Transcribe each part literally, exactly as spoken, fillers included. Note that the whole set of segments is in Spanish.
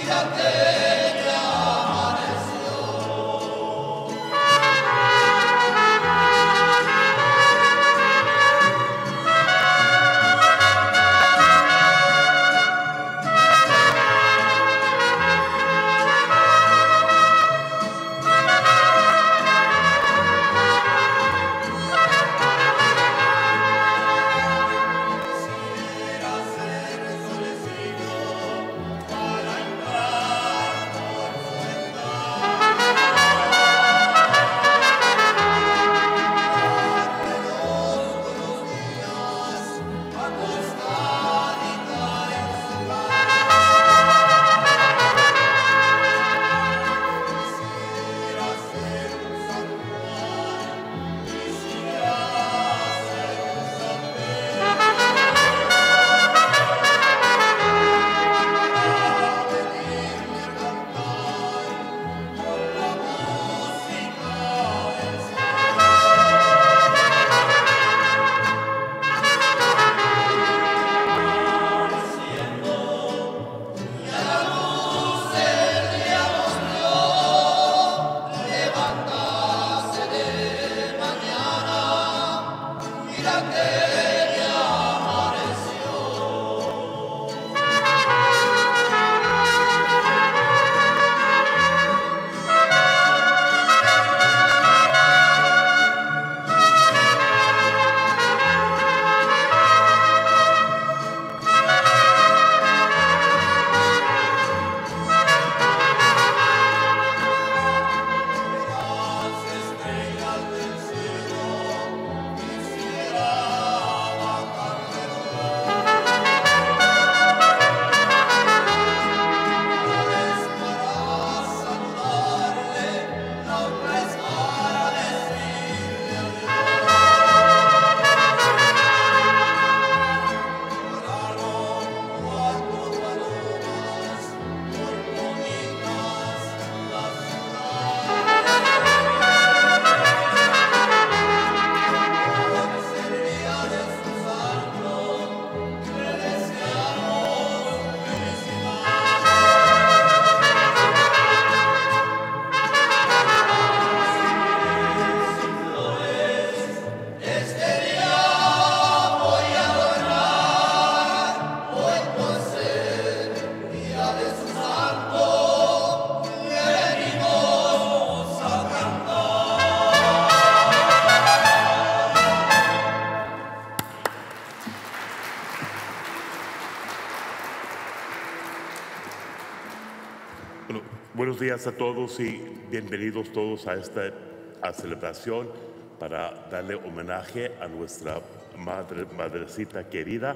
Buenos días a todos y bienvenidos todos a esta a celebración para darle homenaje a nuestra madre, madrecita querida,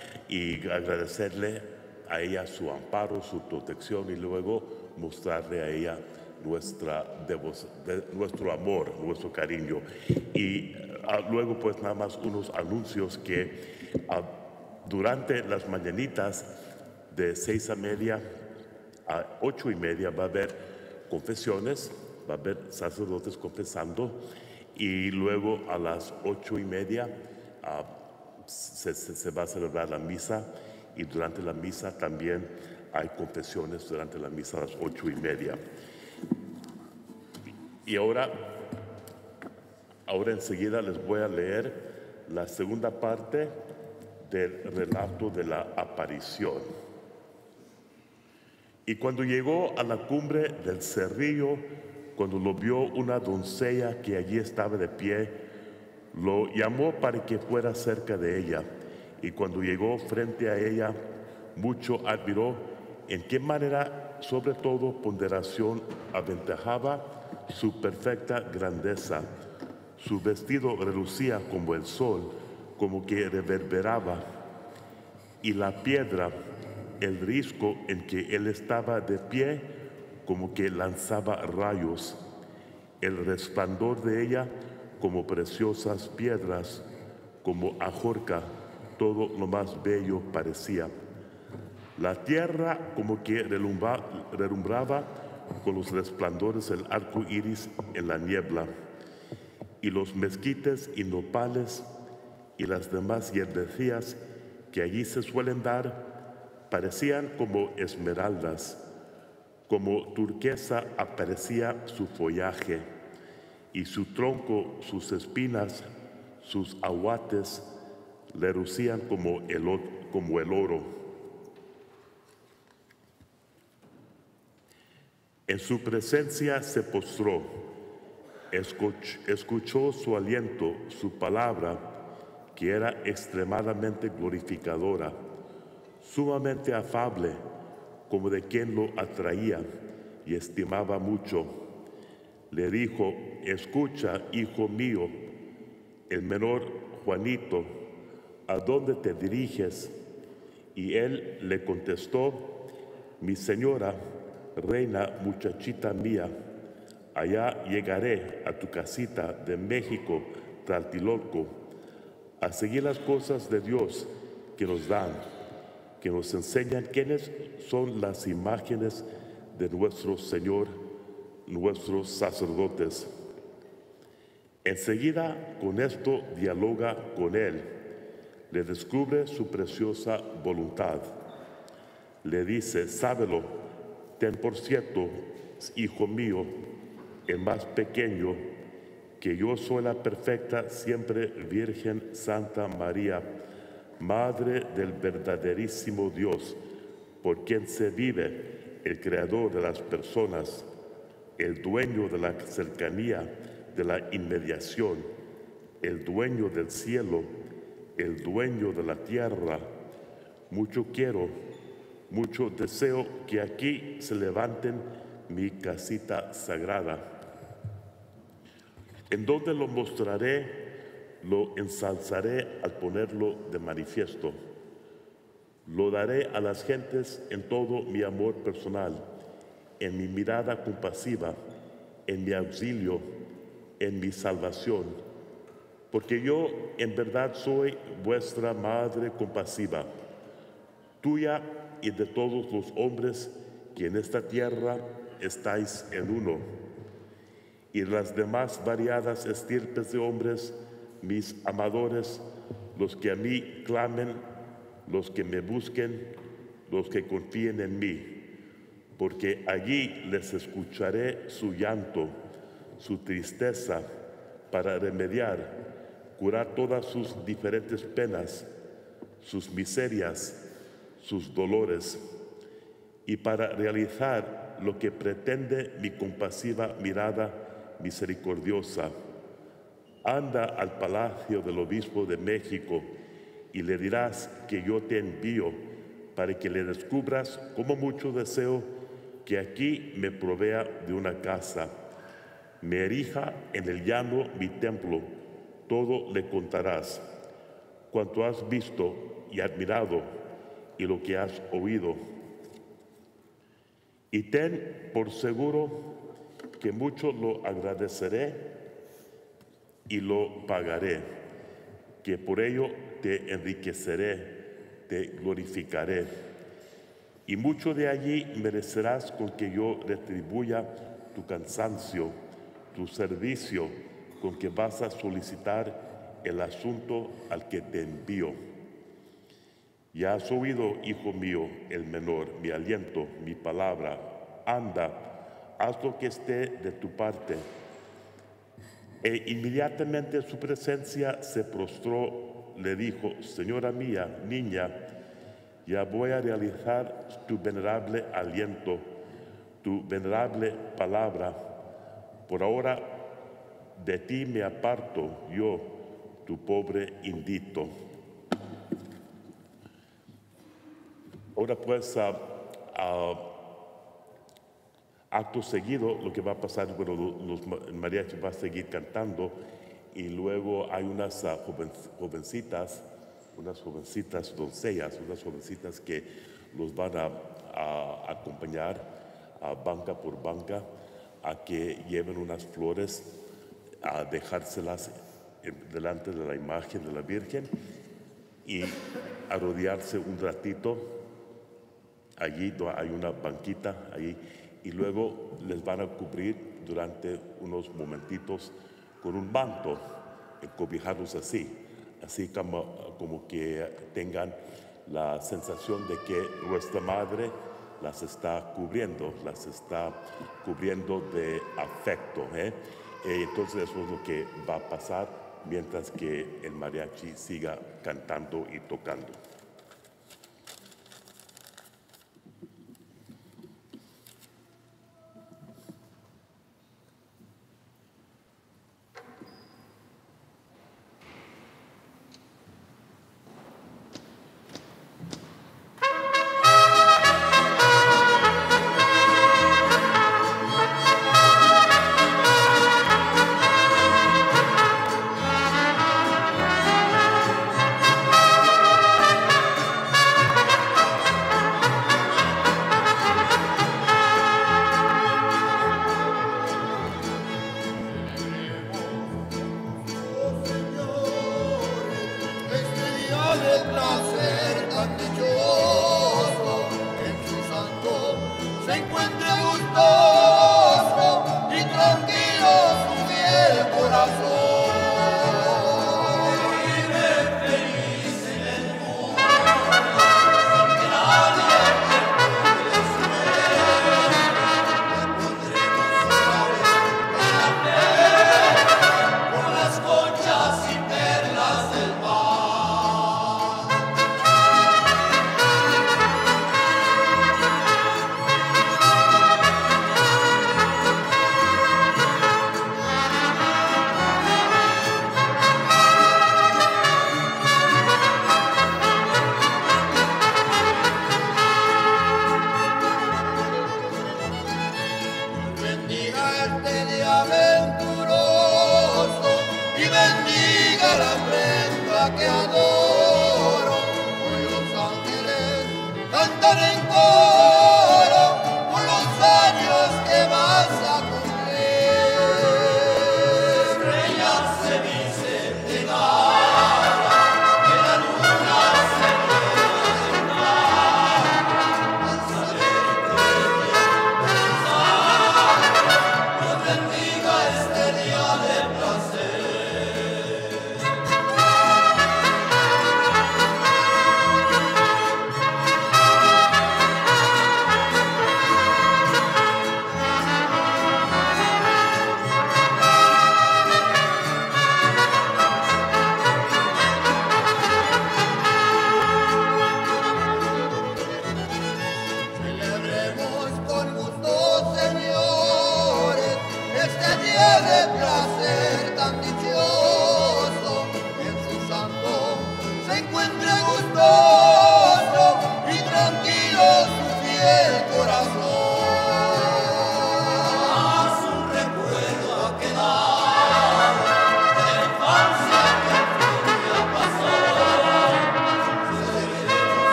y agradecerle a ella su amparo, su protección, y luego mostrarle a ella nuestra de, nuestro amor, nuestro cariño. Y uh, luego pues nada más unos anuncios que uh, durante las mañanitas de seis a media a ocho y media va a haber confesiones, va a haber sacerdotes confesando, y luego a las ocho y media uh, se, se, se va a celebrar la misa, y durante la misa también hay confesiones durante la misa a las ocho y media. Y ahora, ahora enseguida les voy a leer la segunda parte del relato de la aparición. Y cuando llegó a la cumbre del cerrillo, cuando lo vio una doncella que allí estaba de pie, lo llamó para que fuera cerca de ella. Y cuando llegó frente a ella, mucho admiró en qué manera, sobre todo ponderación, aventajaba su perfecta grandeza. Su vestido relucía como el sol, como que reverberaba, y la piedra, el risco en que él estaba de pie, como que lanzaba rayos. El resplandor de ella como preciosas piedras, como ajorca, todo lo más bello parecía. La tierra como que relumbraba, relumbraba con los resplandores del arco iris en la niebla, y los mezquites y nopales y las demás hierbecías que allí se suelen dar parecían como esmeraldas, Como turquesa aparecía su follaje, y su tronco, sus espinas, sus aguates le lucían como el, como el oro. En su presencia se postró, escuch, escuchó su aliento, su palabra, que era extremadamente glorificadora, sumamente afable, como de quien lo atraía y estimaba mucho. Le dijo: escucha, hijo mío, el menor Juanito, ¿a dónde te diriges? Y él le contestó: mi señora, reina, muchachita mía, allá llegaré a tu casita de México, Tlatelolco, a seguir las cosas de Dios que nos dan, que nos enseñan quiénes son las imágenes de nuestro Señor, nuestros sacerdotes. Enseguida con esto dialoga con él, le descubre su preciosa voluntad. Le dice: sábelo, ten por cierto, hijo mío, el más pequeño, que yo soy la perfecta, siempre Virgen Santa María, Madre del verdaderísimo Dios, por quien se vive, el creador de las personas, el dueño de la cercanía, de la inmediación, el dueño del cielo, el dueño de la tierra. Mucho quiero, mucho deseo que aquí se levanten mi casita sagrada. En donde lo mostraré, lo ensalzaré al ponerlo de manifiesto. Lo daré a las gentes en todo mi amor personal, en mi mirada compasiva, en mi auxilio, en mi salvación, porque yo en verdad soy vuestra madre compasiva, tuya y de todos los hombres que en esta tierra estáis en uno, y las demás variadas estirpes de hombres, mis amadores, los que a mí clamen, los que me busquen, los que confíen en mí, porque allí les escucharé su llanto, su tristeza, para remediar, curar todas sus diferentes penas, sus miserias, sus dolores, y para realizar lo que pretende mi compasiva mirada misericordiosa. Anda al palacio del obispo de México y le dirás que yo te envío para que le descubras cómo mucho deseo que aquí me provea de una casa, me erija en el llano mi templo, todo le contarás, cuanto has visto y admirado y lo que has oído. Y ten por seguro que mucho lo agradeceré y lo pagaré, que por ello te enriqueceré, te glorificaré, y mucho de allí merecerás con que yo retribuya tu cansancio, tu servicio, con que vas a solicitar el asunto al que te envío. Ya has oído, hijo mío, el menor, mi aliento, mi palabra. Anda, haz lo que esté de tu parte. E inmediatamente en su presencia se prostró, le dijo: señora mía, niña, ya voy a realizar tu venerable aliento, tu venerable palabra. Por ahora de ti me aparto yo, tu pobre indito. Ahora pues, uh, uh, acto seguido, lo que va a pasar, bueno, los, los mariachis va a seguir cantando, y luego hay unas uh, joven, jovencitas, unas jovencitas doncellas, unas jovencitas que los van a, a acompañar a banca por banca a que lleven unas flores, a dejárselas delante de la imagen de la Virgen y arrodillarse un ratito. Allí hay una banquita allí, y luego les van a cubrir durante unos momentitos con un manto, cobijados así, así como, como que tengan la sensación de que nuestra Madre las está cubriendo, las está cubriendo de afecto. ¿eh? Eh, entonces eso es lo que va a pasar mientras que el mariachi siga cantando y tocando. Bendiga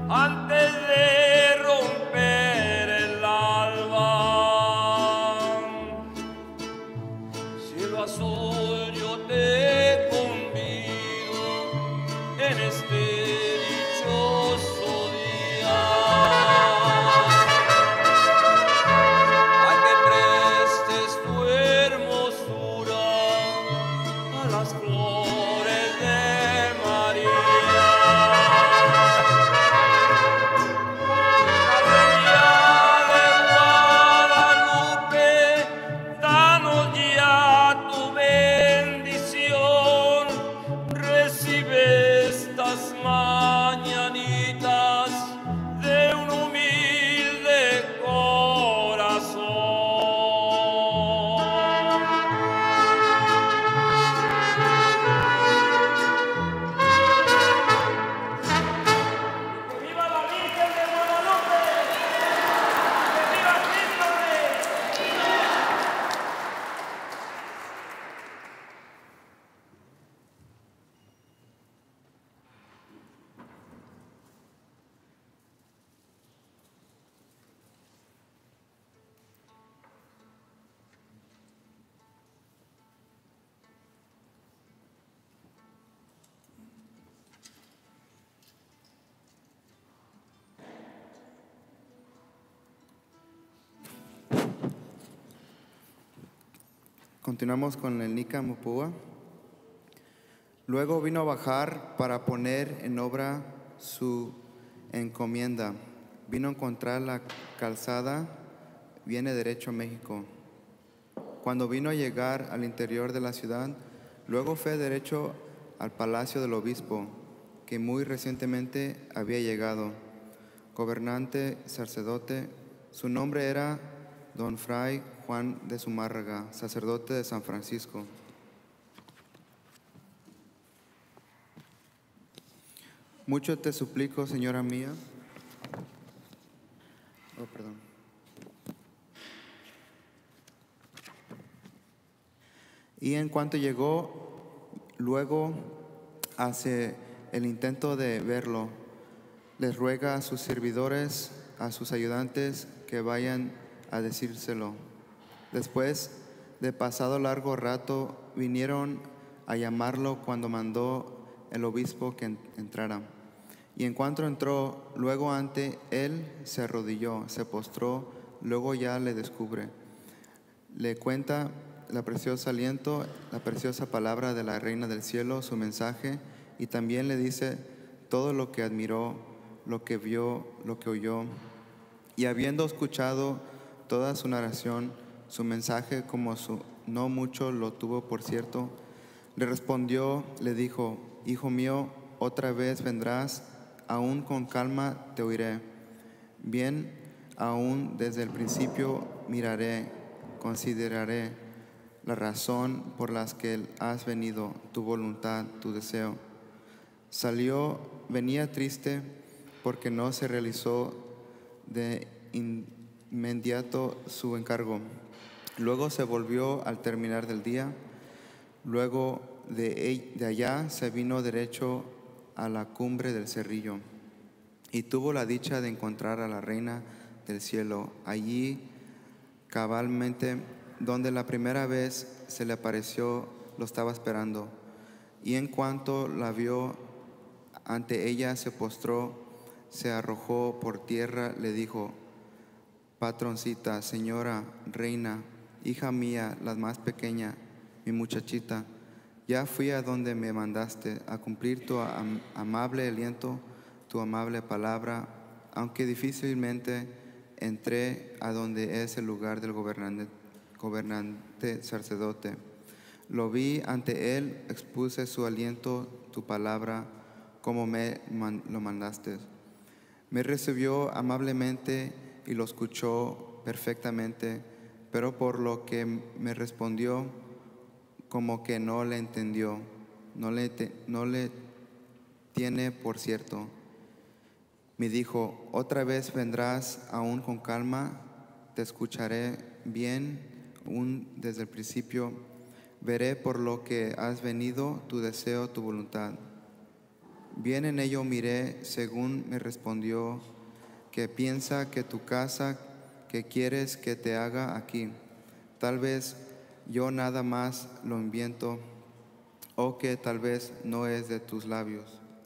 antes de romper el alba. Cielo azul, yo te convido en este dichoso día a que prestes tu hermosura a las flores de María. Mañanitas de un humilde corazón. ¡Que viva la Virgen de Guadalupe! ¡Que viva Cristo Rey! Continuamos con el Nica Mupúa. Luego vino a bajar para poner en obra su encomienda. Vino a encontrar la calzada, viene derecho a México. Cuando vino a llegar al interior de la ciudad, luego fue derecho al palacio del obispo, que muy recientemente había llegado. Gobernante, sacerdote, su nombre era Don Fray Juan de Zumárraga, sacerdote de San Francisco. Mucho te suplico, señora mía. Oh, perdón. Y en cuanto llegó, luego hace el intento de verlo, les ruega a sus servidores, a sus ayudantes, que vayan a decírselo. Después de pasado largo rato, vinieron a llamarlo cuando mandó el obispo que entrara. Y en cuanto entró, luego ante él se arrodilló, se postró, luego ya le descubre. Le cuenta la preciosa aliento, la preciosa palabra de la Reina del Cielo, su mensaje, y también le dice todo lo que admiró, lo que vio, lo que oyó. Y habiendo escuchado toda su narración, su mensaje, como su no mucho lo tuvo por cierto, le respondió, le dijo: Hijo mío, otra vez vendrás, aún con calma te oiré. Bien, aún desde el principio miraré, consideraré la razón por la que has venido, tu voluntad, tu deseo. Salió, venía triste porque no se realizó de inmediato su encargo. Luego se volvió al terminar del día. Luego de, de allá se vino derecho a la cumbre del cerrillo y tuvo la dicha de encontrar a la Reina del Cielo, allí cabalmente donde la primera vez se le apareció, lo estaba esperando. Y en cuanto la vio, ante ella se postró, se arrojó por tierra, le dijo: Patroncita, señora, reina, hija mía, la más pequeña, mi muchachita, ya fui a donde me mandaste, a cumplir tu am amable aliento, tu amable palabra, aunque difícilmente entré a donde es el lugar del gobernante, gobernante sacerdote. Lo vi ante él, expuse su aliento, tu palabra, como me man lo mandaste. Me recibió amablemente y lo escuchó perfectamente, pero por lo que me respondió, como que no le entendió, no le, te, no le tiene por cierto. Me dijo: otra vez vendrás, aún con calma, te escucharé bien, aún desde el principio, veré por lo que has venido, tu deseo, tu voluntad. Bien en ello miré, según me respondió, que piensa que tu casa, que quieres que te haga aquí. Tal vez yo nada más lo invento, o que tal vez no es de tus labios.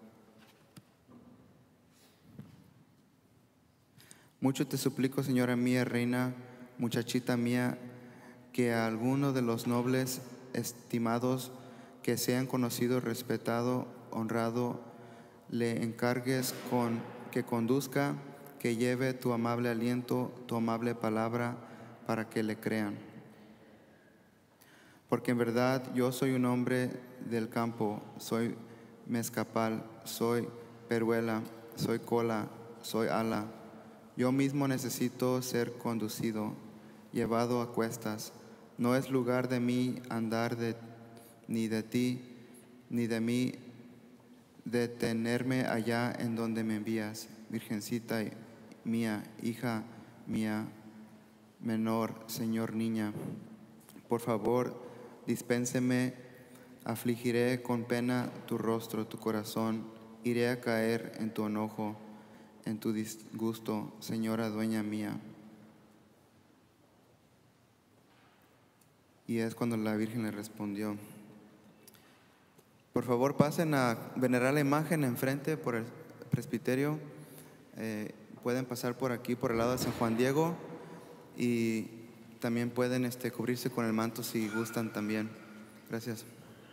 Mucho te suplico, señora mía, reina, muchachita mía, que a alguno de los nobles estimados que sean conocido, respetado, honrado, le encargues con que conduzca, que lleve tu amable aliento, tu amable palabra, para que le crean. Porque en verdad yo soy un hombre del campo, soy mezcapal, soy peruela, soy cola, soy ala. Yo mismo necesito ser conducido, llevado a cuestas. No es lugar de mí andar de, ni de ti, ni de mí detenerme allá en donde me envías, virgencita mía, hija mía, menor, Señor, niña. Por favor, dispénseme, afligiré con pena tu rostro, tu corazón, iré a caer en tu enojo, en tu disgusto, señora dueña mía. Y es cuando la Virgen le respondió. Por favor, pasen a venerar la imagen enfrente por el presbiterio. Eh, pueden pasar por aquí, por el lado de San Juan Diego, y también pueden este, cubrirse con el manto si gustan también. Gracias.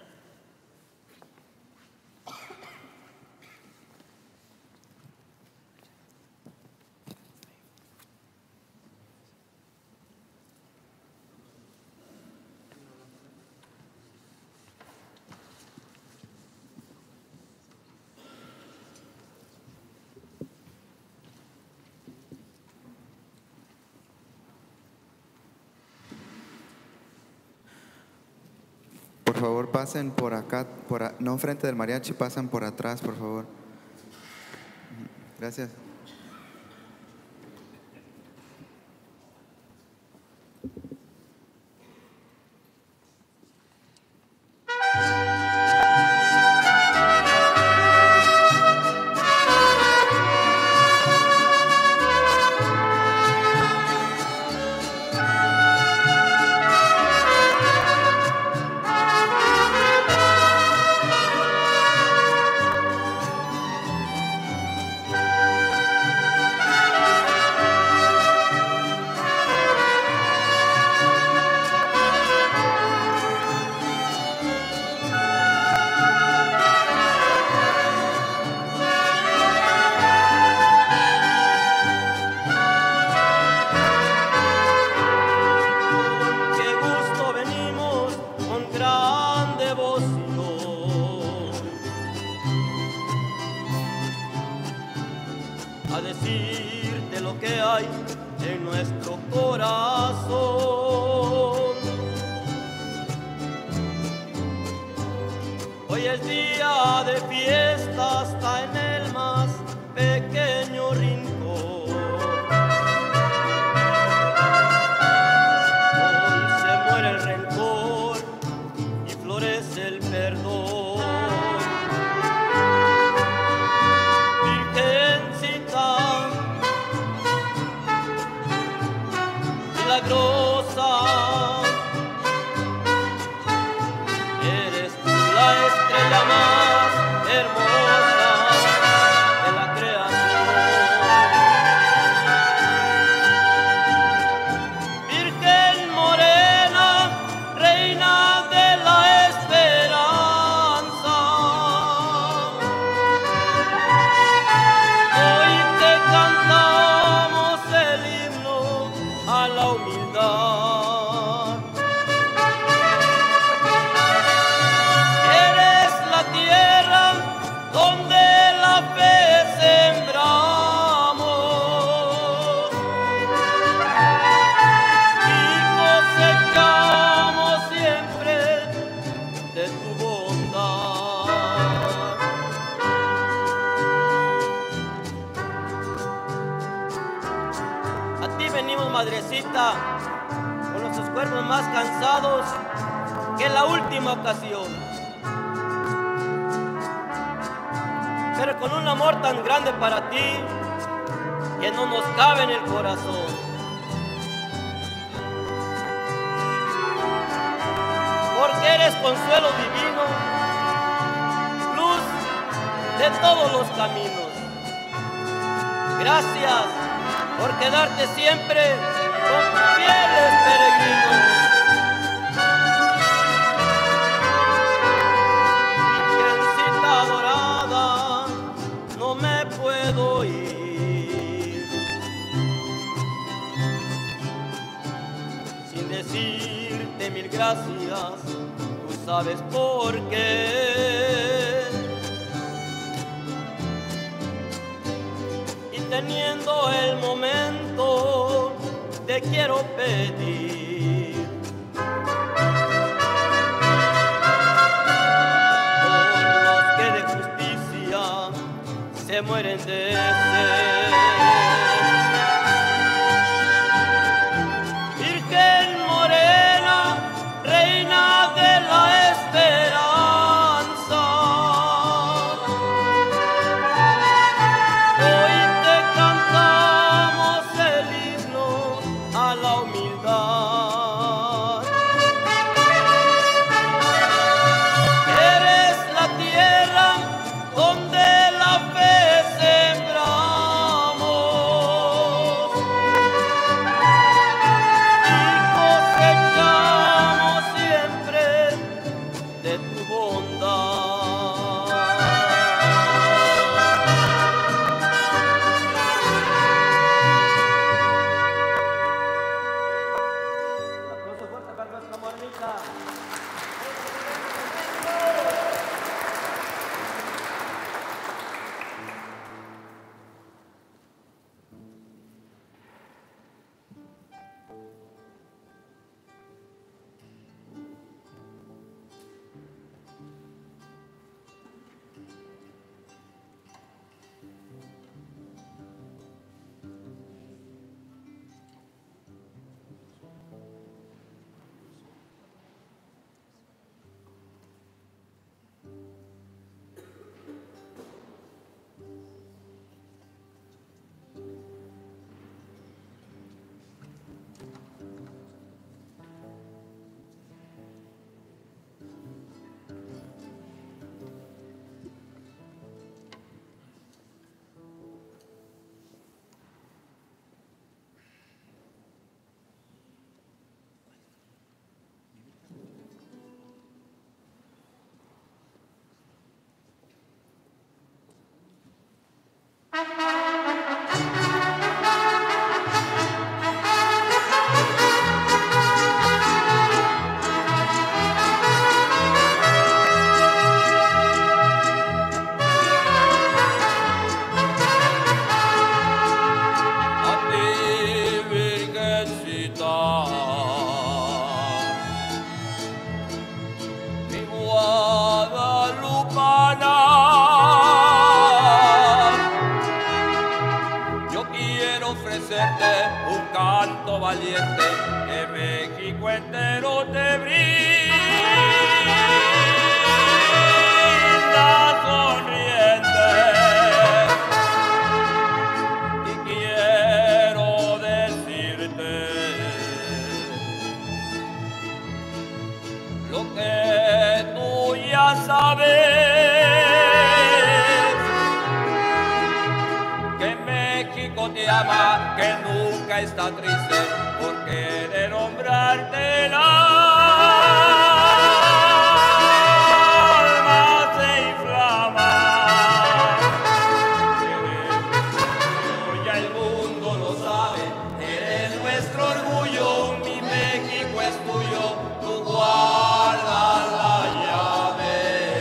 Por favor, pasen por acá, por a, no enfrente del mariachi, pasan por atrás, por favor. Gracias. A decirte lo que hay en nuestro corazón. Hoy es día de fiesta hasta en el más pequeño rincón. Hoy se muere el rencor y florece el perdón. Milagrosa, eres tú la estrella más hermosa de la creación. Virgen morena, reina de la esperanza, hoy te cantamos el himno a la humildad. Eres la tierra donde la fe sembramos y cosechamos siempre de tu bondad. A ti venimos, madrecita, con nuestros cuerpos más cansados que en la última ocasión. Padre, con un amor tan grande para ti que no nos cabe en el corazón. Porque eres consuelo divino, luz de todos los caminos. Gracias por quedarte siempre con fieles peregrinos. Virgencita dorada, no me puedo ir sin decirte mil gracias. Tú sabes por qué. Teniendo el momento, te quiero pedir por los que de justicia se mueren de sed. Virgen morena, reina de la esperanza, un canto valiente que México entero te brinda sonriente. Y quiero decirte lo que tú ya sabes, que México te ama, que nunca está triste, porque de nombrarte el alma se inflama. Eres nuestro, ya el mundo lo sabe, eres nuestro orgullo, mi México es tuyo, tú guardas la llave.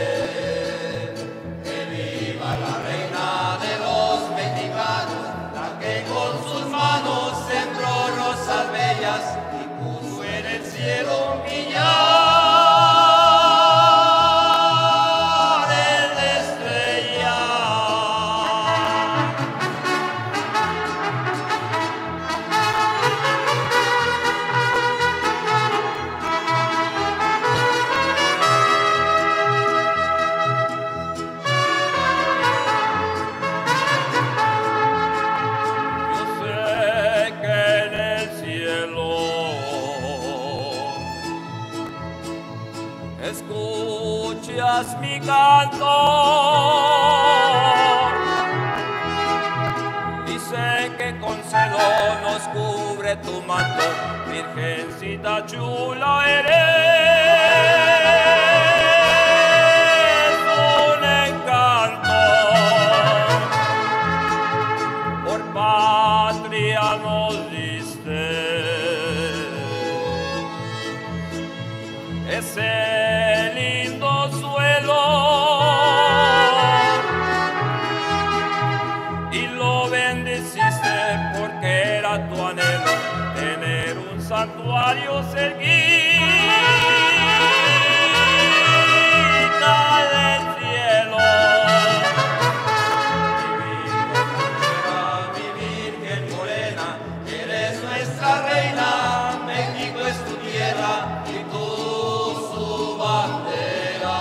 Que viva la reina de los mexicanos, la que con sus manos sembró rosas bellas y puso en el cielo escuchas mi canto y sé que con celo nos cubre tu manto, Virgencita chula eres un encanto, por patria nos diste ese lindo suelo y lo bendeciste porque era tu anhelo tener un santuario cerquita del cielo. Mi Virgen morena, eres nuestra reina, México es tu tierra y tú su bandera.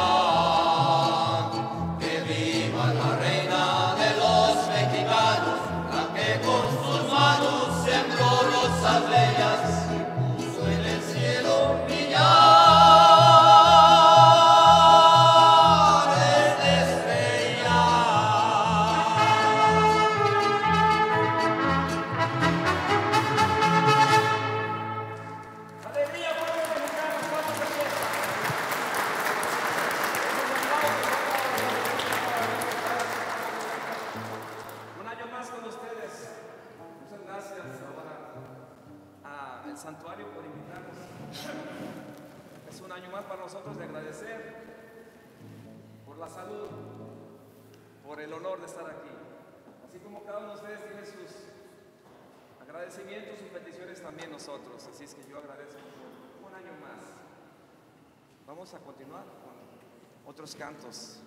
Que viva la reina de los mexicanos, la que con sus manos sembró rosas bellas y puso en el cielo millares de estrellas. Alegría, pueblo mexicano, estamos de fiesta. Un año más con ustedes. Muchas gracias ahora al santuario por invitarnos. Es un año más para nosotros de agradecer por la salud, por el honor de estar aquí. Así como cada uno de ustedes tiene sus agradecimientos, sus peticiones, también nosotros. Así es que yo agradezco por un año más. Vamos a continuar con otros cantos.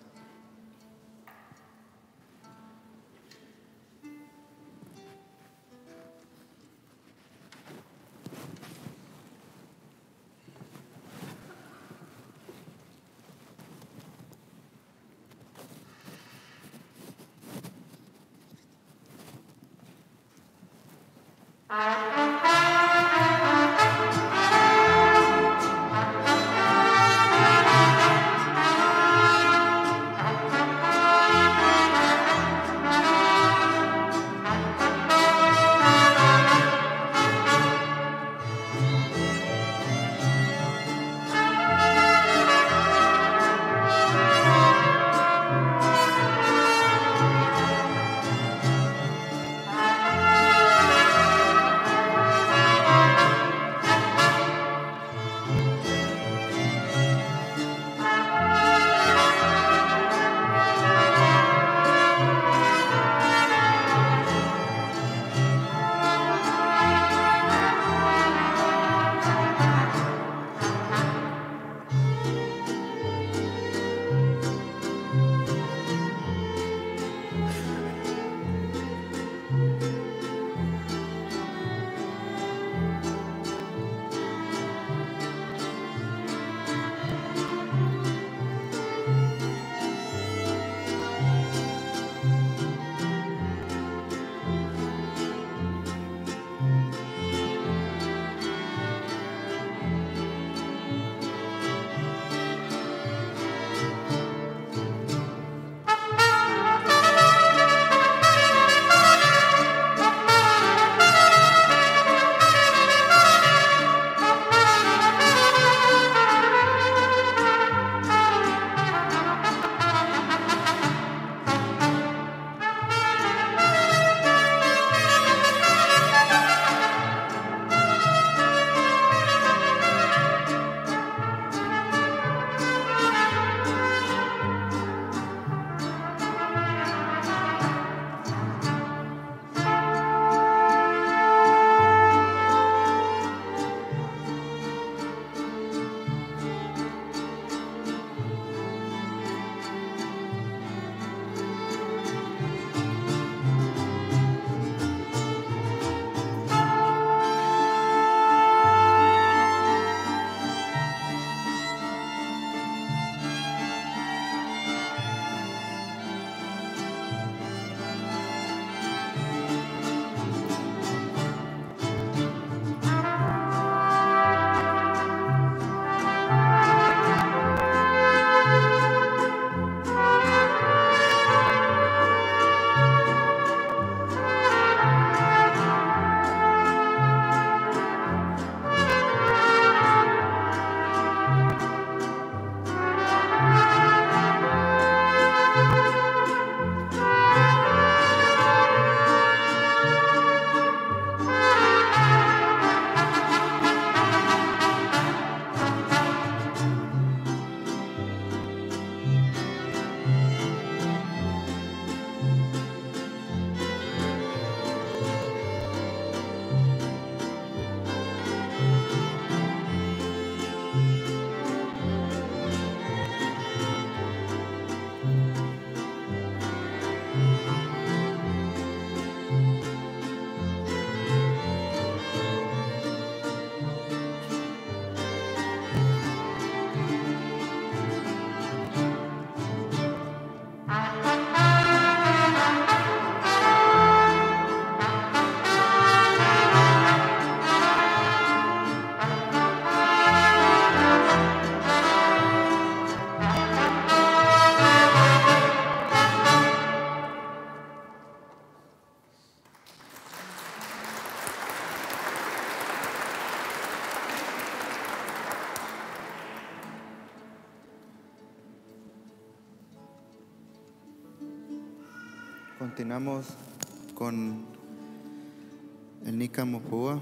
continuamos con el Nika Mopua.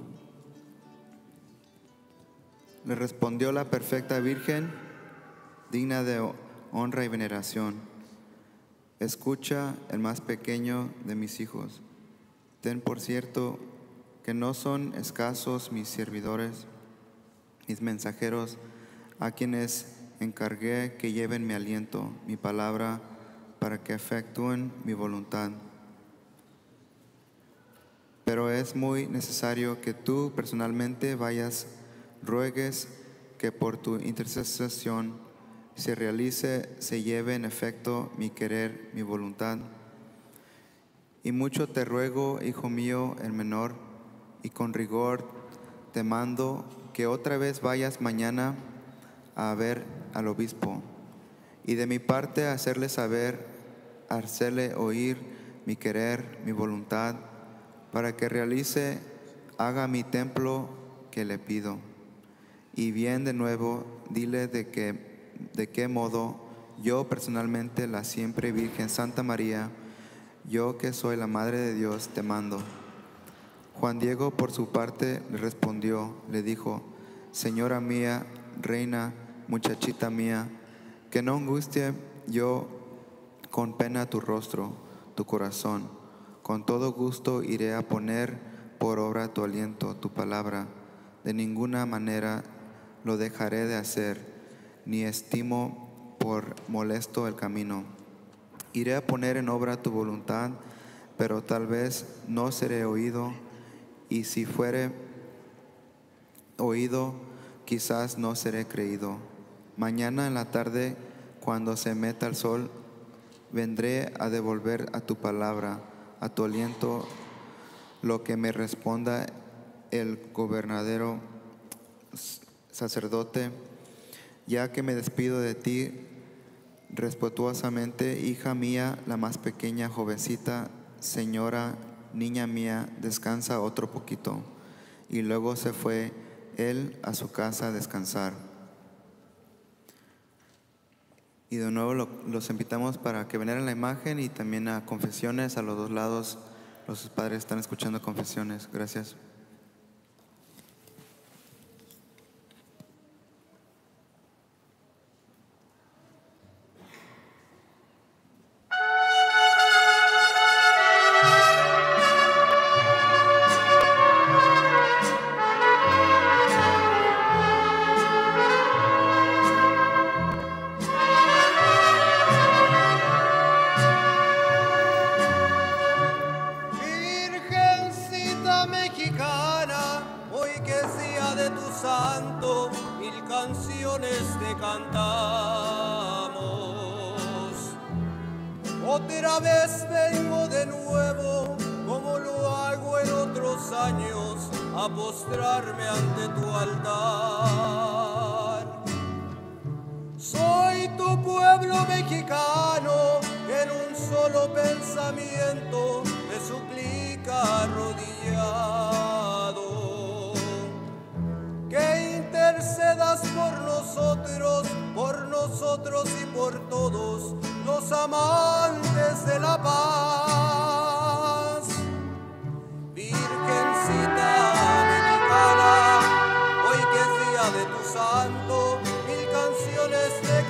Le respondió la perfecta Virgen, digna de honra y veneración. Escucha, el más pequeño de mis hijos. Ten por cierto que no son escasos mis servidores, mis mensajeros, a quienes encargué que lleven mi aliento, mi palabra, para que efectúen mi voluntad. Pero es muy necesario que tú personalmente vayas, ruegues que por tu intercesión se realice, se lleve en efecto mi querer, mi voluntad. Y mucho te ruego, hijo mío, el menor, y con rigor te mando que otra vez vayas mañana a ver al obispo, y de mi parte hacerle saber, hacerle oír mi querer, mi voluntad, para que realice, haga mi templo que le pido. Y bien de nuevo, dile de que, de qué modo yo personalmente, la siempre Virgen Santa María, yo que soy la Madre de Dios, te mando. Juan Diego por su parte le respondió, le dijo: Señora mía, reina, muchachita mía, que no angustie yo con pena tu rostro, tu corazón. Con todo gusto iré a poner por obra tu aliento, tu palabra. De ninguna manera lo dejaré de hacer, ni estimo por molesto el camino. Iré a poner en obra tu voluntad, pero tal vez no seré oído, y si fuere oído, quizás no seré creído. Mañana en la tarde, cuando se meta el sol, vendré a devolver a tu palabra, a tu aliento, lo que me responda el gobernador sacerdote, ya que me despido de ti respetuosamente, hija mía, la más pequeña, jovencita, señora, niña mía, descansa otro poquito. Y luego se fue él a su casa a descansar. Y de nuevo lo, los invitamos para que vengan a la imagen y también a confesiones a los dos lados. Los padres están escuchando confesiones. Gracias. Virgencita mexicana, hoy que es día de tu santo, mil canciones te cantamos. Otra vez vengo de nuevo, como lo hago en otros años, a postrarme ante tu altar. Soy tu pueblo mexicano, en un solo pensamiento te suplica arrodillado. Que intercedas por nosotros, por nosotros y por todos los amantes de la paz. Virgencita mexicana, hoy que es día de tu santo, mil canciones te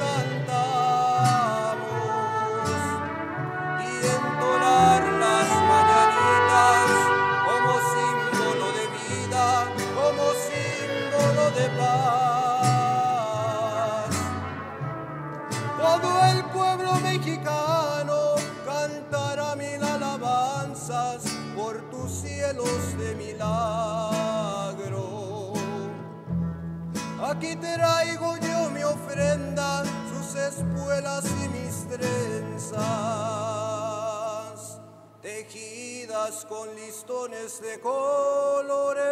cantamos. Y entonar las mañanitas como símbolo de vida, como símbolo de paz. Todo el pueblo mexicano cantará mil alabanzas por tus cielos de milagro. Aquí traigo yo mi ofrenda, sus espuelas y mis trenzas, tejidas con listones de colores.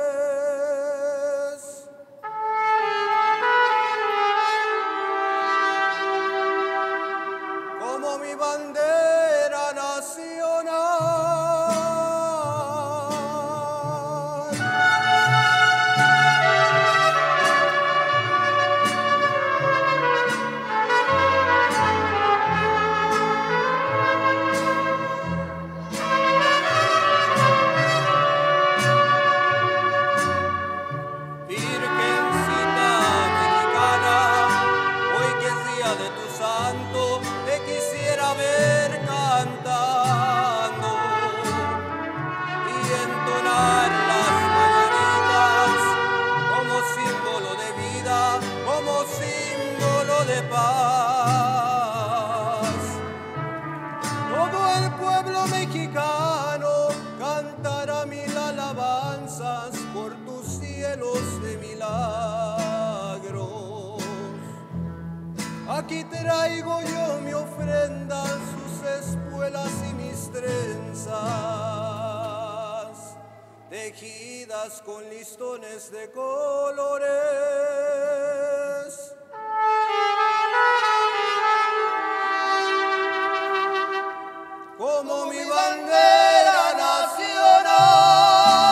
Como mi bandera nacional. tejidas con listones de colores. Como mi bandera nacional.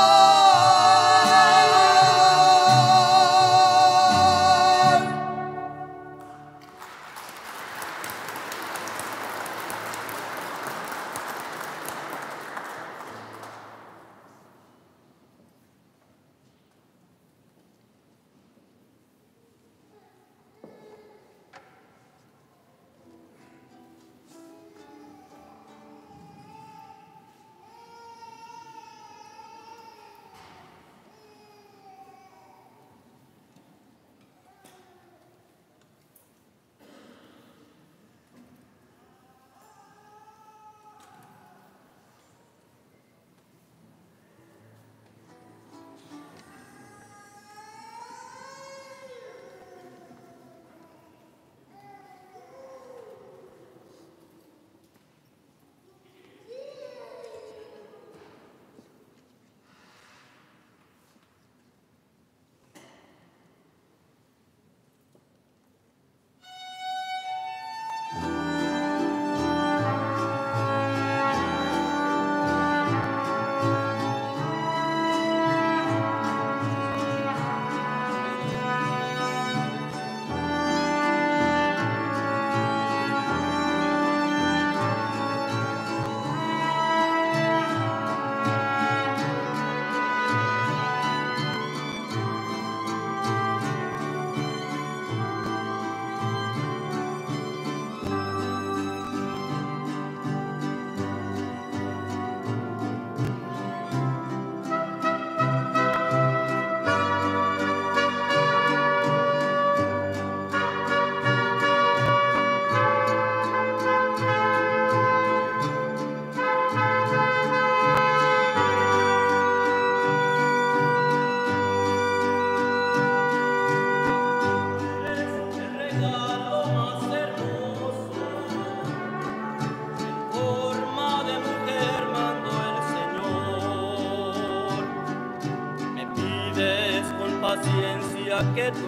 Que tu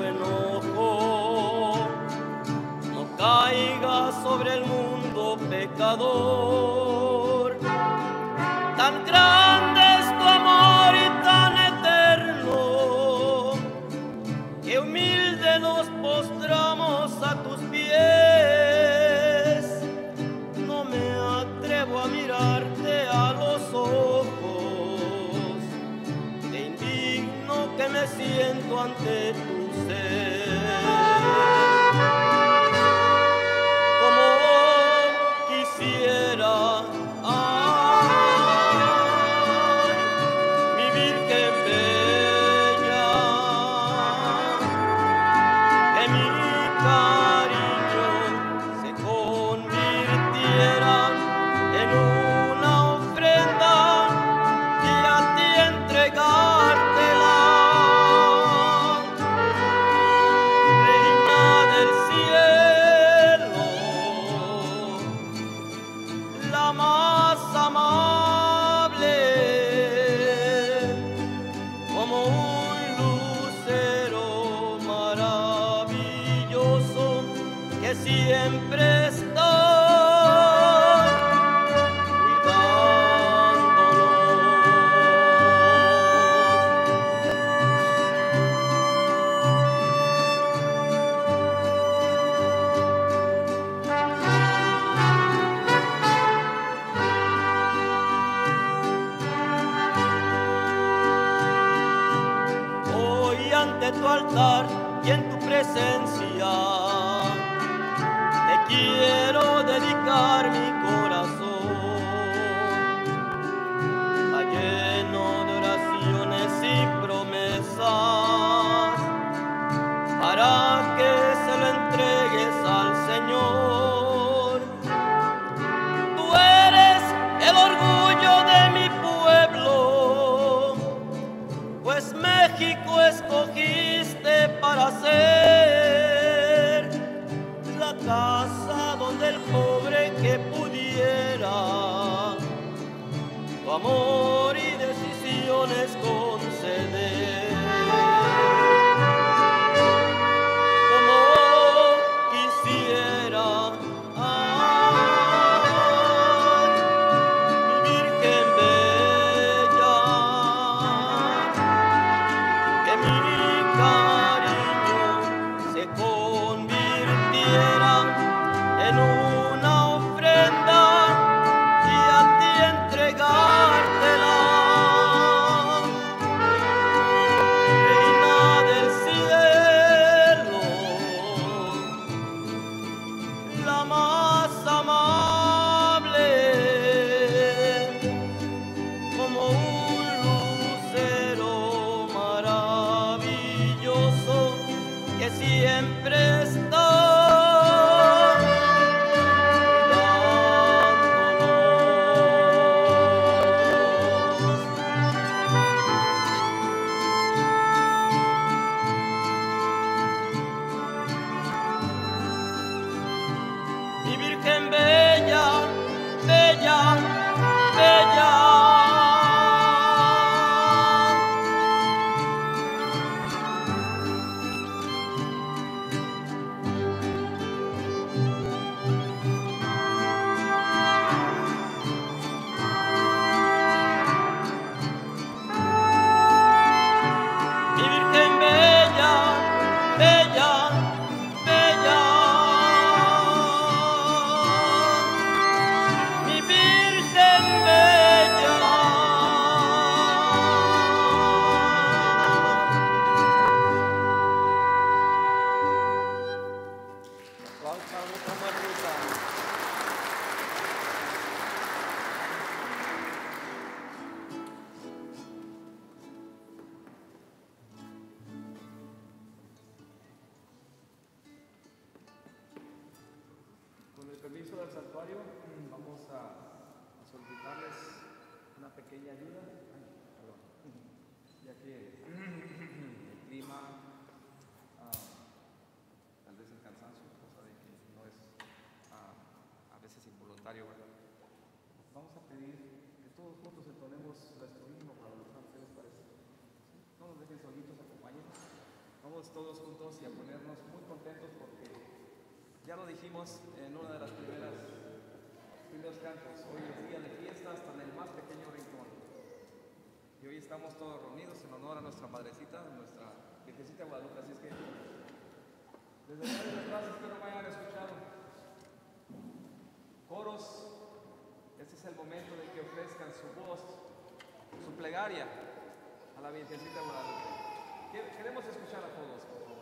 enojo no caiga sobre el mundo pecador. Tan grande es tu amor y tan eterno, que humilde nos postramos a tus pies. No me atrevo a mirarte a los ojos, te indigno que me siento ante tu ser. Como quisiera, ay, mi Virgen bella, que mi cariño se convirtiera en una ofrenda y a ti entregártela. Siempre está cuidándonos. Hoy ante tu altar y en tu presencia quiero dedicar mi corazón, está lleno de oraciones y promesas, para que se lo entregues al Señor. Tú eres el orgullo de mi pueblo, pues México escogiste para ser la casa donde el pobre que pudiera siempre está cuidándonos. Mi Virgen bella, bella, bella. Con el permiso del santuario, vamos a, a solicitarles una pequeña ayuda, Ay, perdón. Ya que el clima, ah, tal vez el cansancio, cosa de que no es ah, a veces involuntario, ¿verdad? Vamos a pedir que todos juntos entonemos nuestro himno para los santos, ¿qué les parece? No nos dejen solitos, acompáñenos. Vamos todos juntos y a ponernos muy contentos porque ya lo dijimos en una de las primeras primeros cantos. Hoy es día de fiesta hasta en el más pequeño rincón. Y hoy estamos todos reunidos en honor a nuestra madrecita, nuestra Virgencita Guadalupe. Así es que desde luego las clases espero me hayan escuchado. Coros, este es el momento de que ofrezcan su voz, su plegaria a la Virgencita Guadalupe. Queremos escuchar a todos, por favor.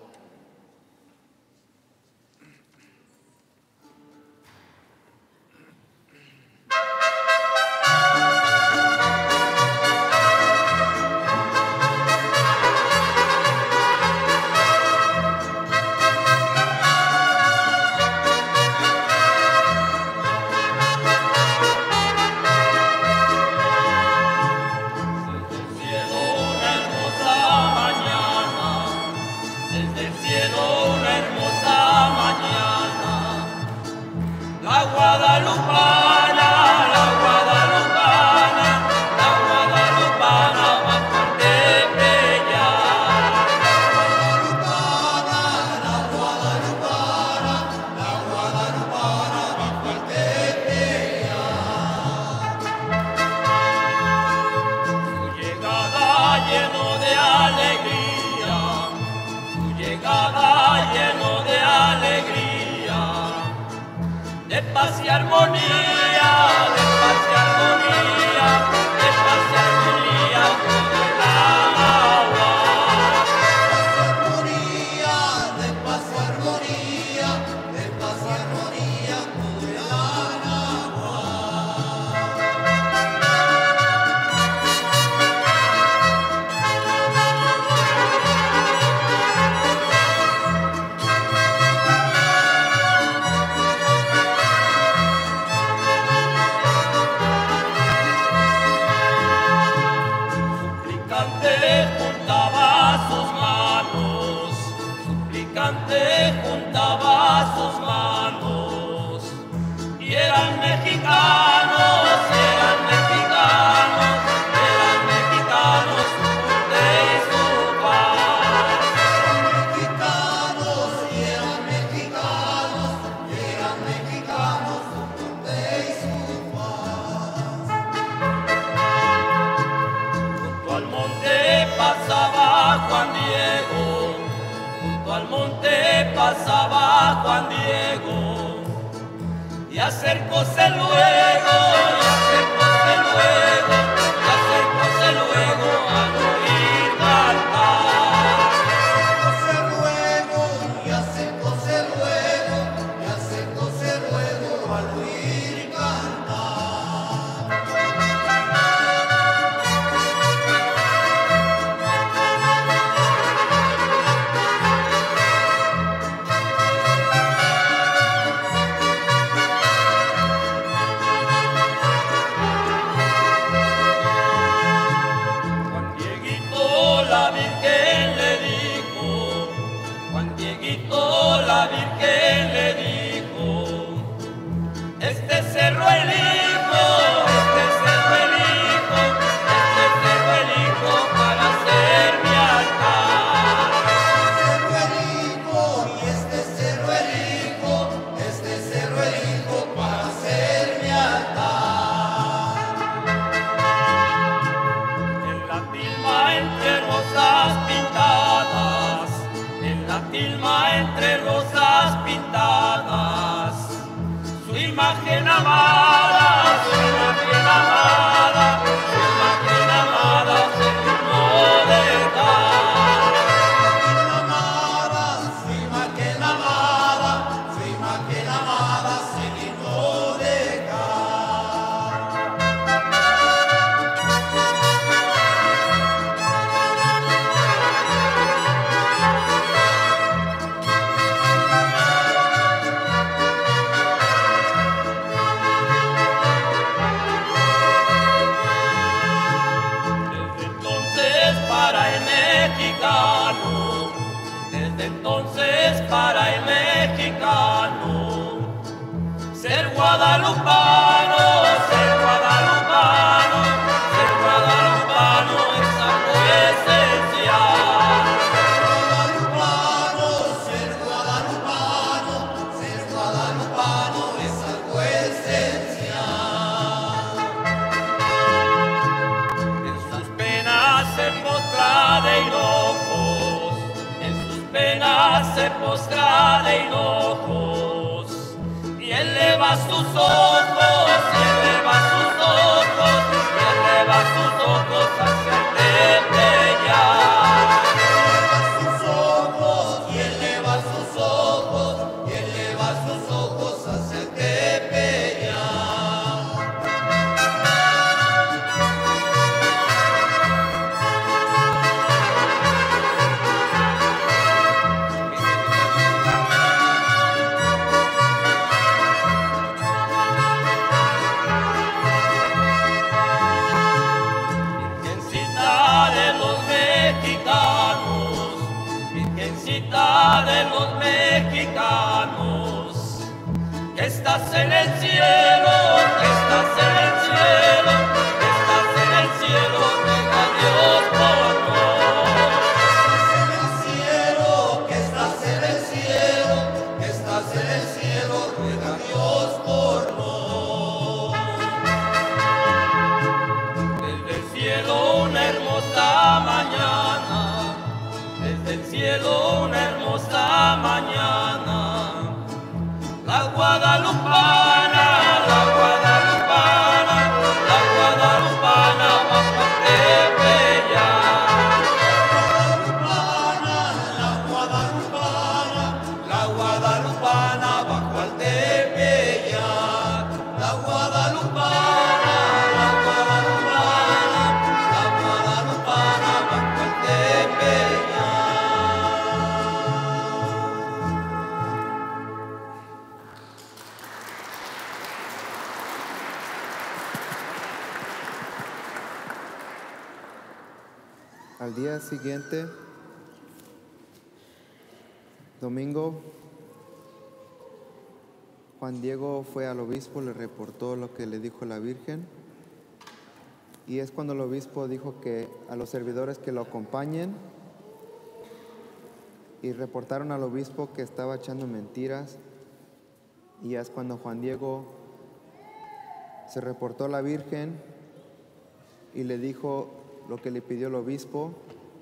Paz y armonía, de paz y armonía, de paz y armonía con el agua. De paz y armonía, de paz y armonía con el agua. Juntaba sus manos y eran mexicanos, eran mexicanos, eran mexicanos su norte y su paz. Mexicanos y eran mexicanos, y eran mexicanos su norte y su paz. Junto al monte pasaba Juan Diego. Al monte pasaba Juan Diego y acercóse luego, y acercóse luego, y acercóse luego al oír cantar. Acercóse luego, y acercóse luego, y acercóse luego al oír cantar. amada, su imagen amada, su imagen amada se dignó dejar. Su imagen amada, su imagen amada se dignó dejar. Desde entonces para el mexicano, desde entonces para el mexicano, ser guadalupano, ser guadalupano, ser guadalupano es algo esencial. Guadalupano, ser guadalupano, ser guadalupano es algo esencial. En sus penas se postra de hinojos, en sus penas se postra de hinojos, y eleva sus ojos, y eleva sus ojos, y eleva sus ojos hacia el Tepeyac. Sus ojos y eleva sus ojos y eleva sus ojos hacia el Tepeyac. Virgencita de los mexicanos, Virgencita de los mexicanos, que estás en el cielo, que estás en el cielo, que estás en el cielo, ruega a Dios por En el cielo, que estás en el cielo, que estás en el cielo, ruega a Dios por nosotros. Desde el cielo una hermosa mañana, desde el cielo una hermosa mañana, la guadalupana, la guadalupana, la guadalupana bajo el Tepeyac. La guadalupana, la guadalupana bajo el Tepeyac. La guadalupana, la guadalupana, la guadalupana bajo el Tepeyac. Al día siguiente, domingo, Juan Diego fue al obispo, le reportó lo que le dijo la Virgen. Y es cuando el obispo dijo que a los servidores que lo acompañen, y reportaron al obispo que estaba echando mentiras. Y es cuando Juan Diego se reportó a la Virgen y le dijo lo que le pidió el obispo.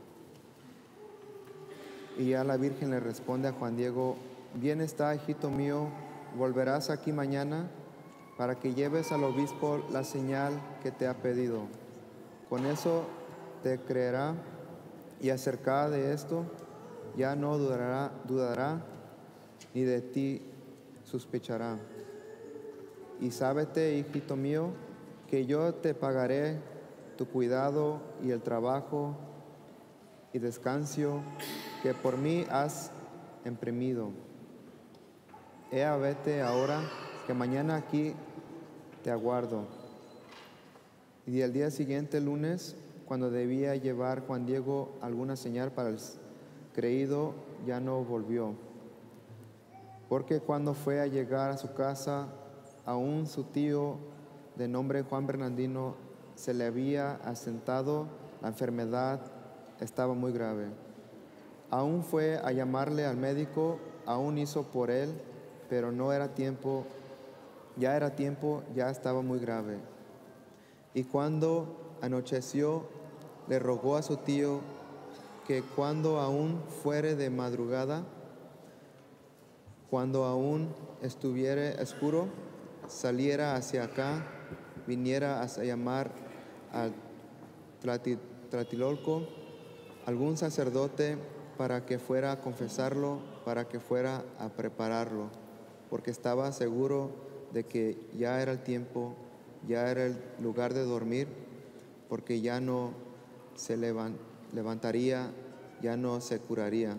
Y ya la Virgen le responde a Juan Diego: bien está, hijito mío, volverás aquí mañana para que lleves al obispo la señal que te ha pedido. Con eso te creerá, y acerca de esto ya no dudará, dudará ni de ti sospechará. Y sábete, hijito mío, que yo te pagaré tu cuidado y el trabajo y descanso que por mí has empremido. Ea, vete ahora, que mañana aquí te aguardo. Y al día siguiente, lunes, cuando debía llevar Juan Diego alguna señal para el creído, ya no volvió. Porque cuando fue a llegar a su casa, aún su tío, de nombre Juan Bernardino, se le había asentado la enfermedad, estaba muy grave. Aún fue a llamarle al médico, aún hizo por él, pero no era tiempo, ya era tiempo, ya estaba muy grave. Y cuando anocheció, le rogó a su tío que cuando aún fuere de madrugada, cuando aún estuviere oscuro, saliera hacia acá, viniera a llamar al Tlati- Tlatelolco algún sacerdote para que fuera a confesarlo, para que fuera a prepararlo, porque estaba seguro de que ya era el tiempo, ya era el lugar de dormir, porque ya no se levan- levantaría, ya no se curaría.